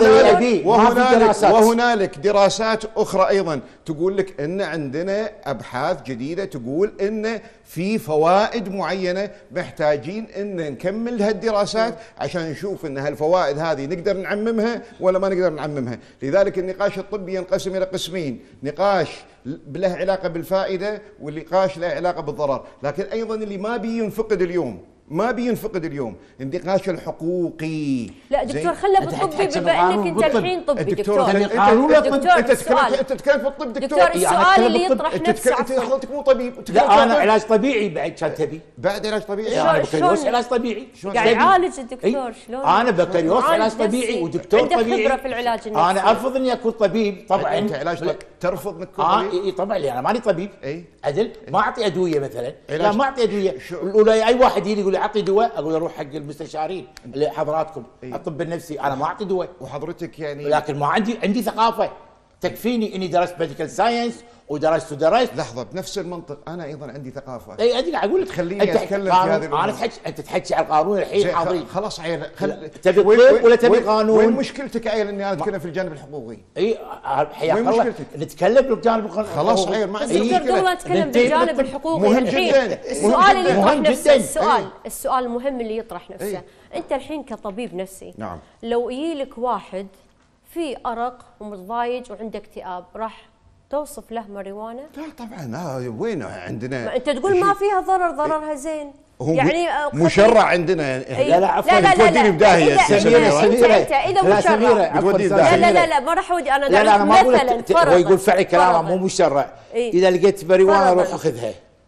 وهنالك دراسات اخرى ايضا تقول لك ان عندنا ابحاث جديده تقول ان في فوائد معينه محتاجين ان نكمل هالدراسات عشان نشوف ان هالفوائد هذه نقدر نعممها ولا ما نقدر نعممها. لذلك النقاش الطبي ينقسم الى قسمين، نقاش له علاقه بالفائده ونقاش له علاقه بالضرر. لكن ايضا اللي ما بينفقد اليوم النقاش الحقوقي. لا دكتور، خلنا بالطبي بما انك انت الحين طبي دكتور. انت تتكلم في الطب دكتور. السؤال اللي يطرح نفسه، انت حضرتك مو طبيب. لا انا علاج طبيعي بعد كان تبي. بعد علاج طبيعي؟ انا بكالوريوس علاج طبيعي. قاعد يعالج الدكتور شلون؟ انا بكالوريوس علاج طبيعي ودكتور طبيعي. خبره في العلاج النفسي. انا ارفض اني اكون طبيب طبعا. انت علاج ترفض انك تكون طبيب؟ اي طبعا، انا ماني طبيب. عدل ما اعطي ادويه مثلا. لا ما اعطي ادويه. الاولى اي واحد يجي يقول لي اعطي دواء، اقول له روح حق المستشارين اللي حضراتكم الطب النفسي، انا ما اعطي دواء. وحضرتك يعني لكن ما عندي ثقافه تكفيني اني درست ميديكال ساينس ودرست. لحظه، بنفس المنطق انا ايضا عندي ثقافه. اي ادري اقول لك خليني اتكلم في هذه الامور. انا انت تحكي على القانون الحين حاضرين. خلاص عيل، تبي طب ولا تبي قانون؟ وين مشكلتك عيل اني انا اتكلم في الجانب الحقوقي؟ اي حياك الله نتكلم بالجانب القانوني. خلاص عيل، ما عندي مشكله. قبل ما نتكلم بالجانب الحقوقي مهم جدا. السؤال اللي يطرح نفسه، السؤال المهم اللي يطرح نفسه، انت الحين كطبيب نفسي، نعم، لو يجيلك واحد في ارق ومتضايج وعنده اكتئاب، راح توصف له ماريجوانا؟ لا طبعا. وين عندنا؟ ما انت تقول ما فيها ضرر، ضررها زين يعني مشرع عندنا. لا عفوا توديني بداهيه سميره. اذا مشرع لا ما راح اودي. انا لا ما اقول هو يقول فعل كلامه مو مشرع. اذا لقيت ماريجوانا روح خذها.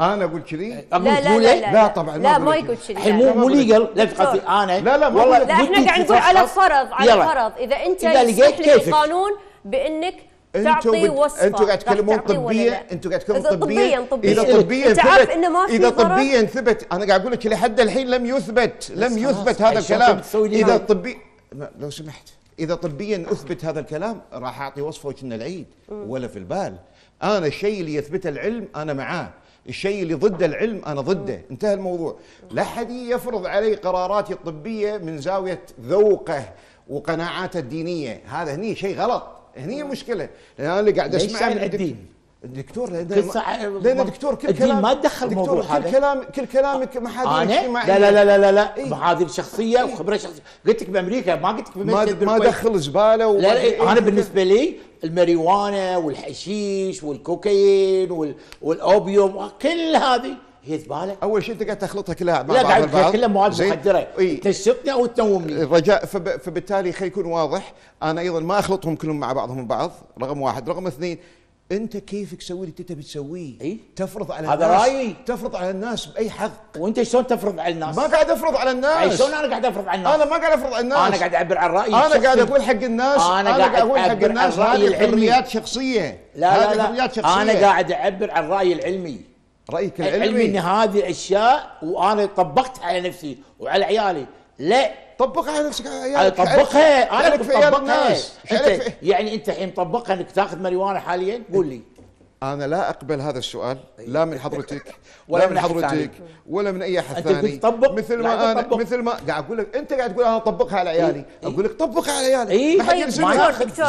انا اقول كذي؟ لا لا لا لا طبعا لا ما يقول كذي. الحين مو ليجل، لا قصدي انا لا والله لا احنا قاعد نقول على فرض، على فرض اذا انت يسمح لك القانون بانك تعطي وصفه. انتوا قاعد تتكلمون طبيا، انتوا قاعد تتكلمون طبيا. اذا طبيا تعرف انه ما في اذا طبيا ثبت، انا قاعد اقول لك لحد الحين لم يثبت هذا الكلام. اذا طبيا لو سمحت، اذا طبيا اثبت هذا الكلام راح اعطي وصفه وكنا العيد ولا في البال. انا الشيء اللي يثبته العلم انا معاه، الشيء اللي ضد العلم انا ضده، انتهى الموضوع. لا حد يفرض علي قراراتي الطبيه من زاويه ذوقه وقناعاته الدينيه، هذا هني شيء غلط، هني مشكله. لان انا اللي قاعد اسمع من الدين الدكتور، لان الدكتور كل الدين كلام ما تدخل الموضوع هذا، كل كلامك محاذير اجتماعيه. لا محاذير شخصيه وخبره شخصيه. قلت لك بامريكا، ما قلت لك بامريكا ما دخل زباله لا انا بالنسبه لي الماريجوانا والحشيش والكوكايين والاوبيوم كل هذه هي زباله. اول شيء انت قاعد تخلطها كلها مع لا بعض قاعد كلها مواد مخدره، تنشطني او تنومني. الرجاء فبالتالي خلي يكون واضح، انا ايضا ما اخلطهم كلهم مع بعضهم البعض، رقم واحد. رقم اثنين، انت كيفك تسوي اللي تبي تسويه، تفرض على هذا الناس، رايي، تفرض على الناس باي حق. وانت شلون تفرض على الناس؟ ما قاعد افرض على الناس. شلون انا قاعد افرض على الناس؟ انا ما قاعد افرض على الناس، انا قاعد اعبر عن رايي. انا قاعد اقول حق الناس، انا قاعد اقول حق الناس هذه حريات شخصيه. لا حريات شخصيه. انا قاعد اعبر عن رايي العلمي. رايك العلمي ان هذه اشياء وانا طبقتها على نفسي وعلى عيالي. لا طبقها على نفسك، على عيالك. طبقها، انا بطبقها. انت يعني انت الحين مطبقها انك تاخذ ماريجوانا حاليا؟ قول لي. أنا لا أقبل هذا السؤال، لا من حضرتك ولا من حضرتك ولا من أي أحد ثاني. تطبق مثل ما قاعد أقول لك، أنت قاعد تقول أنا أطبقها على عيالي، أقول لك طبقها على عيالي. ما حد يلزمك. دكتور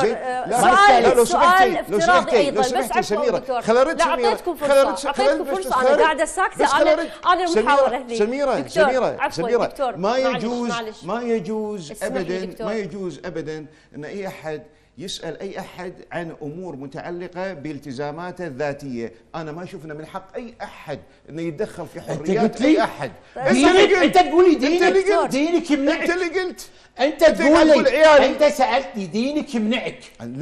سؤال افتراضي أيضا، بس عفوا دكتور، لا أعطيتكم فرصة، أنا قاعدة ساكتة، أنا المحاورة هذه. سميرة ما يجوز أبدا أن أي أحد يسأل أي أحد عن أمور متعلقة بالتزاماته الذاتية. أنا ما أشوف أنه من حق أي أحد أنه يتدخل في حريات أي أحد. أنت تقول لي دينك يمنعك. أنت اللي قلت. أنت تقول لي، أنت سألتني دينك يمنعك.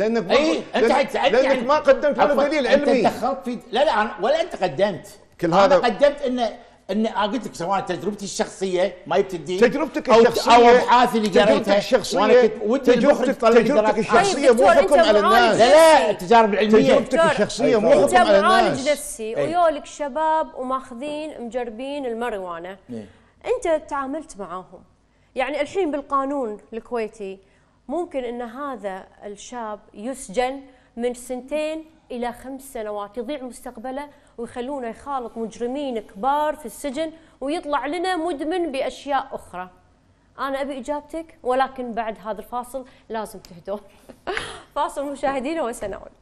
لأنك ما قدمت ولا دليل علمي. أنت دخلت في لا ولا أنت قدمت. أنا قدمت ان قلت لك سواء تجربتي الشخصيه ما يبتدي تجربتك الشخصيه او ابحاثي اللي قريتها تجربتك الشخصيه مو حكم على الناس. لا التجارب العلميه تجربتك الشخصيه مو حكم على الناس. انت معالج نفسي ويولك شباب وماخذين مجربين الماريجوانا، انت تعاملت معاهم. يعني الحين بالقانون الكويتي ممكن ان هذا الشاب يسجن من 2 إلى 5 سنوات، يضيع مستقبله ويخلونه يخالط مجرمين كبار في السجن ويطلع لنا مدمن بأشياء أخرى. أنا أبي إجابتك، ولكن بعد هذا الفاصل لازم تهدون. فاصل مشاهدينا وسنعود.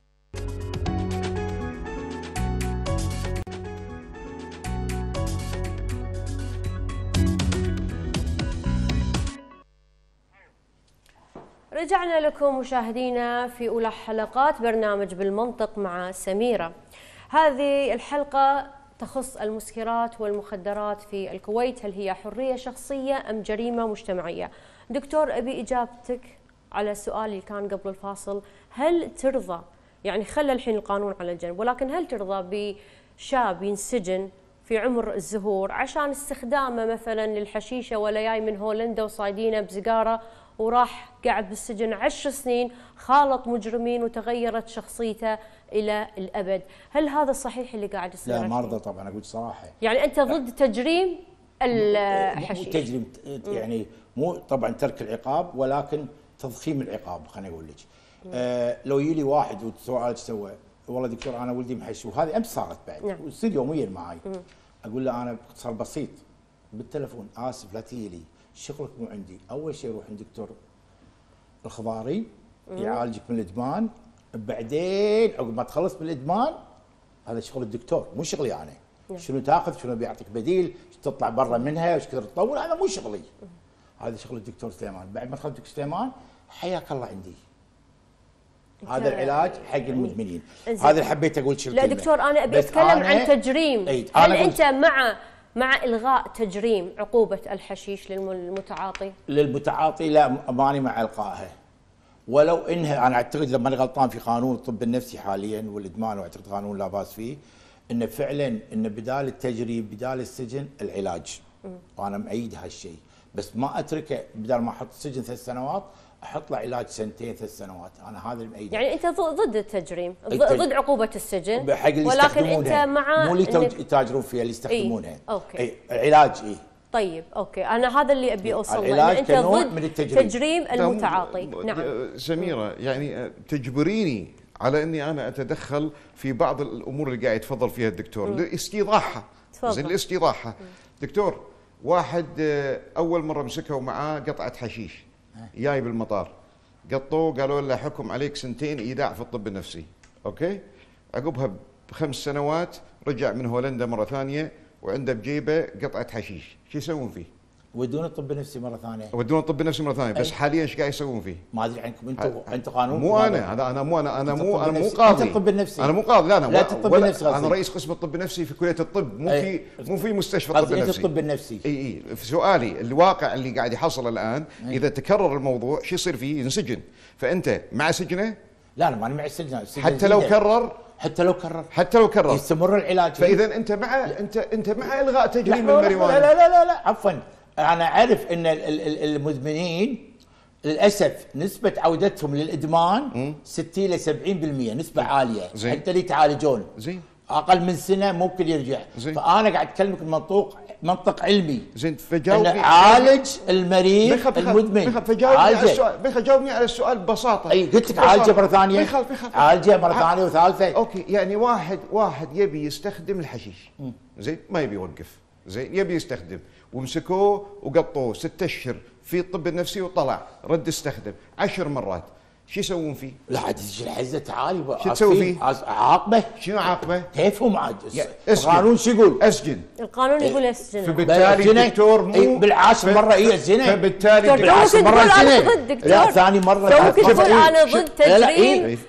رجعنا لكم مشاهدينا في أولى حلقات برنامج بالمنطق مع سميرة. هذه الحلقة تخص المسكرات والمخدرات في الكويت، هل هي حرية شخصية أم جريمة مجتمعية؟ دكتور، أبي إجابتك على سؤالي اللي كان قبل الفاصل، هل ترضى، يعني خلى الحين القانون على جنب، ولكن هل ترضى بشاب ينسجن في عمر الزهور عشان استخدامه مثلا للحشيشة ولا جاي من هولندا وصايدينه بسيجارة وراح قاعد بالسجن 10 سنين، خالط مجرمين وتغيرت شخصيته إلى الأبد؟ هل هذا صحيح اللي قاعد يصير؟ لا ما أرضى طبعا، أقول صراحة. يعني أنت ضد تجريم الحشيش؟ مو تجريم، يعني مو طبعا ترك العقاب، ولكن تضخيم العقاب. خليني أقول لك، لو يجي لي واحد وسؤال ايش سوى، والله دكتور أنا ولدي محشي، وهذه أمس صارت بعد وتصير يوميا معي. أقول له أنا باختصار بسيط بالتلفون، آسف لا تجي لي، شغلك مو عندي. اول شيء روح عند دكتور الخضاري يعالجك من الادمان، بعدين عقب ما تخلص من الادمان هذا شغل الدكتور مو شغلي انا. شنو تاخذ، شنو بيعطيك بديل، تطلع برا منها، وش كثر تطول، هذا مو شغلي. هذا شغل الدكتور سليمان. بعد ما تخلص دكتور سليمان حياك الله عندي. هذا العلاج حق المدمنين. هذا اللي حبيت اقول شيء. لا دكتور، انا ابي اتكلم عن تجريم. هل انت مع الغاء تجريم عقوبه الحشيش للمتعاطي؟ للمتعاطي لا، ماني مع القائها، ولو انها انا اعتقد لما انا غلطان في قانون الطب النفسي حاليا والادمان، واعتقد قانون لا باس فيه، ان فعلا ان بدال التجريب بدال السجن العلاج، وانا مؤيد هالشيء، بس ما اتركه بدل ما احط السجن 3 سنوات احط له علاج 2 3 سنوات، انا هذا المؤيد. يعني انت ضد التجريم، ضد عقوبه السجن، حق اللي ولكن انت مع مو اللي يتاجرون فيها، اللي يستخدمونها. اوكي. العلاج طيب اوكي، انا هذا اللي ابي اوصل له، العلاج انت كنوع ضد من التجريم. تجريم المتعاطي. نعم سميرة، يعني تجبريني على اني انا اتدخل في بعض الامور اللي قاعد يتفضل فيها الدكتور لاستيضاحها. زين، لاستيضاحها. دكتور، واحد اول مره مسكوا معاه قطعه حشيش جاي بالمطار، قطوه قالوا له حكم عليك 2 ايداع في الطب النفسي. اوكي، عقبها ب5 سنوات رجع من هولندا مره ثانيه وعنده بجيبه قطعه حشيش، شو يسوون فيه؟ ودون الطب النفسي مره ثانيه. ودون الطب النفسي مره ثانيه، بس حاليا ايش قاعد يسوون فيه؟ ما ادري عنكم انتم قانون. مو انا، هذا انا مو انت قاضي. الطب النفسي. انا مو قاضي، لا الطب النفسي انا رئيس قسم الطب النفسي في كليه الطب، مو في مستشفى الطب النفسي. الطب النفسي. اي في سؤالي، الواقع اللي قاعد يحصل الان اذا تكرر الموضوع شو يصير فيه؟ ينسجن. فانت مع سجنه؟ لا انا ماني مع السجن. حتى لو كرر؟ حتى لو كرر يستمر العلاج. فاذا انت مع الغاء تجريم الماريجوانا؟ لا عفوا، انا اعرف ان المدمنين للاسف نسبه عودتهم للادمان 60 ل 70%، نسبه عاليه. زين. حتى اللي يتعالجون زين اقل من سنه ممكن يرجع. زين. فانا قاعد اكلمك منطق علمي. زين، فجاوبني. عالج المريض المدمن. فجاوبني على السؤال ببساطه. اي قلت لك عالجه مره ثانيه. عالجه مره ثانيه وثالثه. اوكي، يعني واحد يبي يستخدم الحشيش، زين، ما يبي يوقف، زين، يبي يستخدم، ومسكوه وقطوه 6 اشهر في الطب النفسي وطلع رد استخدم 10 مرات، شو يسوون فيه؟ لا عاد تجي الحزه تعالي. شو تسوي فيه؟ عاقبه. شنو عاقبه؟ كيفهم عاد؟ القانون شو يقول؟ اسجن. القانون يقول اسجن. فبالتالي الدكتور مو بالعاشر مره هي الزنا. فبالتالي بالعاشر مره الزنا. لا ثاني مره تقول انا ضد تجريم.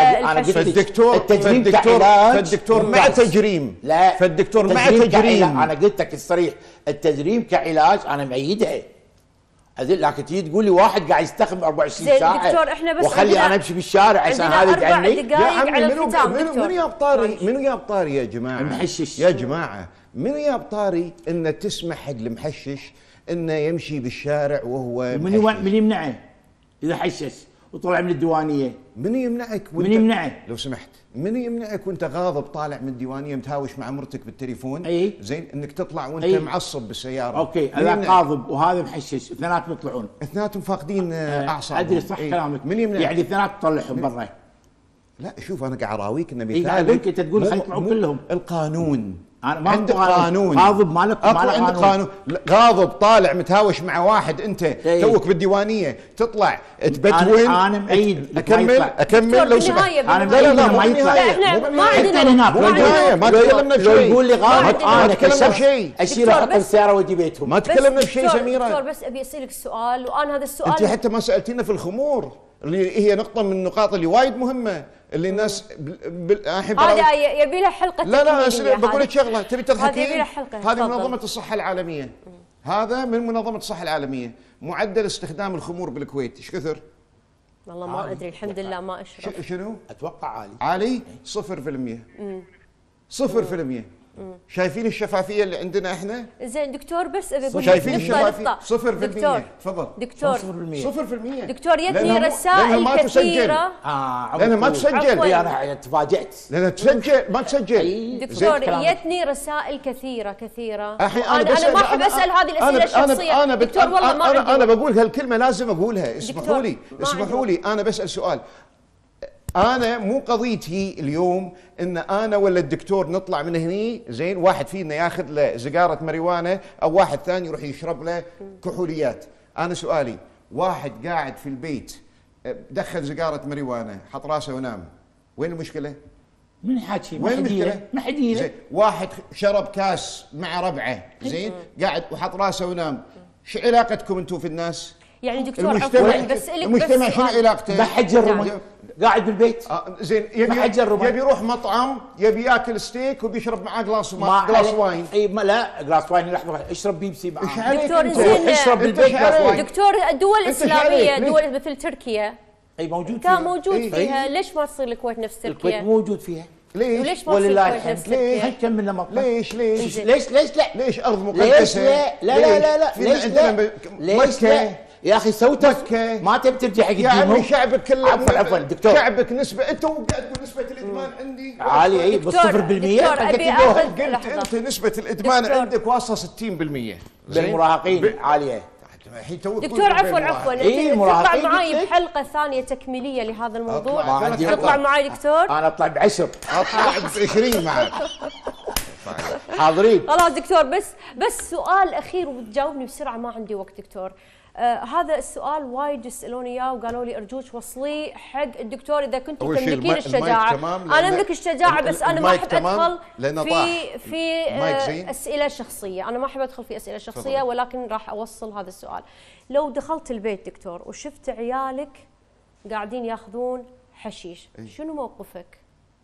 فالدكتور مع تجريم. لا، فالدكتور مع تجريم. انا قلت لك الصريح، التجريم كعلاج انا مأيدها. لكن تيجي تقول لي واحد قاعد يستخدم 24 ساعه دكتور، احنا بس وخلي انا امشي بالشارع عشان هذا يدعني. يا عمي، منو يا بطاري يا جماعه؟ المحشش يا جماعه، منو يا بطاري ان تسمح حق المحشش انه يمشي بالشارع وهو من يمنعه اذا حشش وطلع من الديوانيه؟ من يمنعك؟ من يمنعه لو سمحت، من يمنعك وانت غاضب طالع من الديوانيه متهاوش مع مرتك بالتليفون؟ زين، انك تطلع وانت معصب بالسياره. اوكي، هذا غاضب وهذا محشش، اثنيناتهم يطلعون، اثنيناتهم فاقدين اعصابهم. ادري صح كلامك. من يمنعك؟ يعني اثنيناتهم تطلعهم برا. لا شوف، انا قاعد اراويك انه مثال. قاعد اقول انت تقول خليك معهم كلهم. القانون، انا ما عندك قانون. غاضب مالك عندك قانون. غاضب طالع متهاوش مع واحد، انت توك بالديوانيه تطلع تبتون. انا مأيد. اكمل لو سمحت. لا ما يطلع. احنا ما عندنا ما تكلمنا بشيء. يقول لي غاضب ما تكلمنا بشيء. اشيل احط السياره واجي بيتهم. ما تكلمنا بشيء سميره. دكتور بس ابي اسالك السؤال، وانا هذا السؤال انت حتى ما سالتينا في الخمور اللي هي نقطه من النقاط اللي وايد مهمه، اللي الناس هذا يبي لها حلقه. لا بقول لك شغله تبي تضحكين. هذه يبي لها حلقه. هذه منظمه الصحه العالميه. هذا من منظمه الصحه العالميه. معدل استخدام الخمور بالكويت ايش كثر؟ والله ما ادري، الحمد لله ما اشرف. شنو؟ اتوقع عالي 0%. 0%. شايفين الشفافيه اللي عندنا احنا؟ زين دكتور، بس ابي اقول شايفين الشفافيه 0%. تفضل دكتور. 0%. دكتور، يتني رسائل كثيره. لانها ما تسجل. انا تفاجات لانها تسجل ما تسجل. دكتور، يتني رسائل كثيره. انا ما احب اسال هذه الاسئله الشخصيه. دكتور والله ما انا بقول هالكلمه لازم اقولها. اسمحوا لي انا بسال سؤال. انا مو قضيتي اليوم ان انا ولا الدكتور نطلع من هني، زين، واحد فينا ياخذ له زقاره ماريجوانا او واحد ثاني يروح يشرب له كحوليات. انا سؤالي، واحد قاعد في البيت دخل زقاره ماريجوانا حط راسه ونام، وين المشكله؟ من حكي؟ وين المشكله؟ ما حد. واحد شرب كاس مع ربعه، زين، قاعد وحط راسه ونام، شو علاقتكم انتم في الناس؟ يعني دكتور عفوا بس المجتمع شنو علاقته؟ ما حد جرب. قاعد بالبيت. زين، يبي يروح مطعم، يبي ياكل ستيك وبيشرب معاه جلاس واين. اي لا جلاس واين. لحظه، اشرب بيبسي معاه. دكتور زين، اشرب بالبيت جلاس واين. دكتور، الدول الاسلاميه، دول مثل تركيا موجود كان موجود فيها. ليش ما تصير الكويت نفس تركيا؟ الكويت موجود فيها. وليش ما ولله تصير الحمد. نفس ليش؟ الكيف؟ كملنا مطلع. ليش ليش لا؟ ليش ارض ليش مقدسه؟ لا؟ لا ليش لا؟ ليش لا؟ يا اخي سوي ما تبي ترجع حق يا عمي الدين. شعبك كله عفوا دكتور، شعبك نسبه، انت قاعد تقول نسبه الادمان عندي عاليه. اي بال 0%. قلت انت نسبه الادمان عندك واصله 60% بالمراهقين عاليه. الحين توك دكتور عفوا إيه تطلع معاي بحلقه ثانيه تكميليه لهذا الموضوع. ما عندي تطلع معاي دكتور؟ انا اطلع ب10. اطلع ب20 معك. حاضرين. خلاص دكتور، بس سؤال اخير وتجاوبني بسرعه، ما عندي وقت دكتور. هذا السؤال وايد يسالوني اياه وقالوا لي ارجوك وصليه حق الدكتور اذا كنتوا تملكين الشجاعه. انا املك الشجاعه بس انا ما احب ادخل في اسئله شخصيه، انا ما احب ادخل في اسئله شخصيه، ولكن راح اوصل هذا السؤال. لو دخلت البيت دكتور وشفت عيالك قاعدين ياخذون حشيش، شنو موقفك؟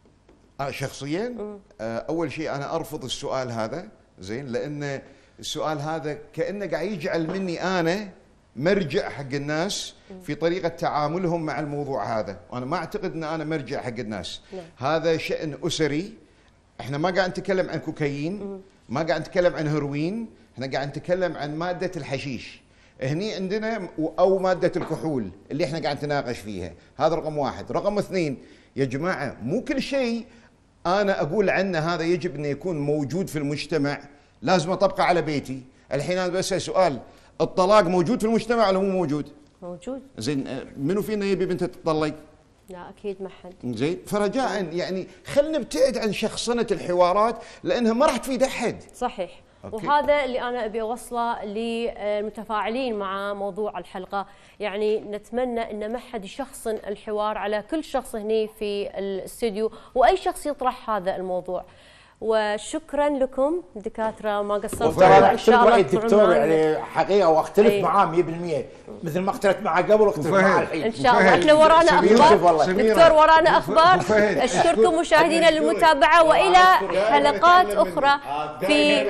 شخصيا اول شيء انا ارفض السؤال هذا، زين، لان السؤال هذا كانه قاعد يجعل مني انا مرجع حق الناس في طريقه تعاملهم مع الموضوع هذا، وانا ما اعتقد ان انا مرجع حق الناس. هذا شأن اسري. احنا ما قاعد نتكلم عن كوكايين، ما قاعد نتكلم عن هيروين، احنا قاعد نتكلم عن ماده الحشيش هني عندنا، او ماده الكحول اللي احنا قاعد نتناقش فيها. هذا رقم واحد. رقم اثنين، يا جماعه مو كل شيء انا اقول عنه هذا يجب انه يكون موجود في المجتمع لازم اطبقه على بيتي. الحين انا بسأل سؤال، الطلاق موجود في المجتمع ولا مو موجود؟ موجود. زين، منو فينا يبي بنته تطلق؟ لا اكيد ما حد. زين، فرجاء يعني خلينا نبتعد عن شخصنه الحوارات لانها ما راح تفيد احد. صحيح. وهذا اللي انا ابي اوصله للمتفاعلين مع موضوع الحلقه، يعني نتمنى ان ما حد يشخصن الحوار على كل شخص هنا في الاستوديو، واي شخص يطرح هذا الموضوع. وشكرا لكم دكاتره، ما قصرتوا ان شاء الله. الدكتور يعني حقيقه واختلف معاه 100%، مثل ما اختلفت معاه قبل واختلف معاه الحين ان شاء الله. احنا ورانا اخبار دكتور، ورانا اخبار. اشكركم مشاهدينا للمتابعه، والى حلقات اخرى في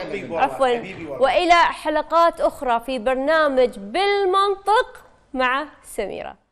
والى حلقات اخرى في برنامج بالمنطق مع سميرة.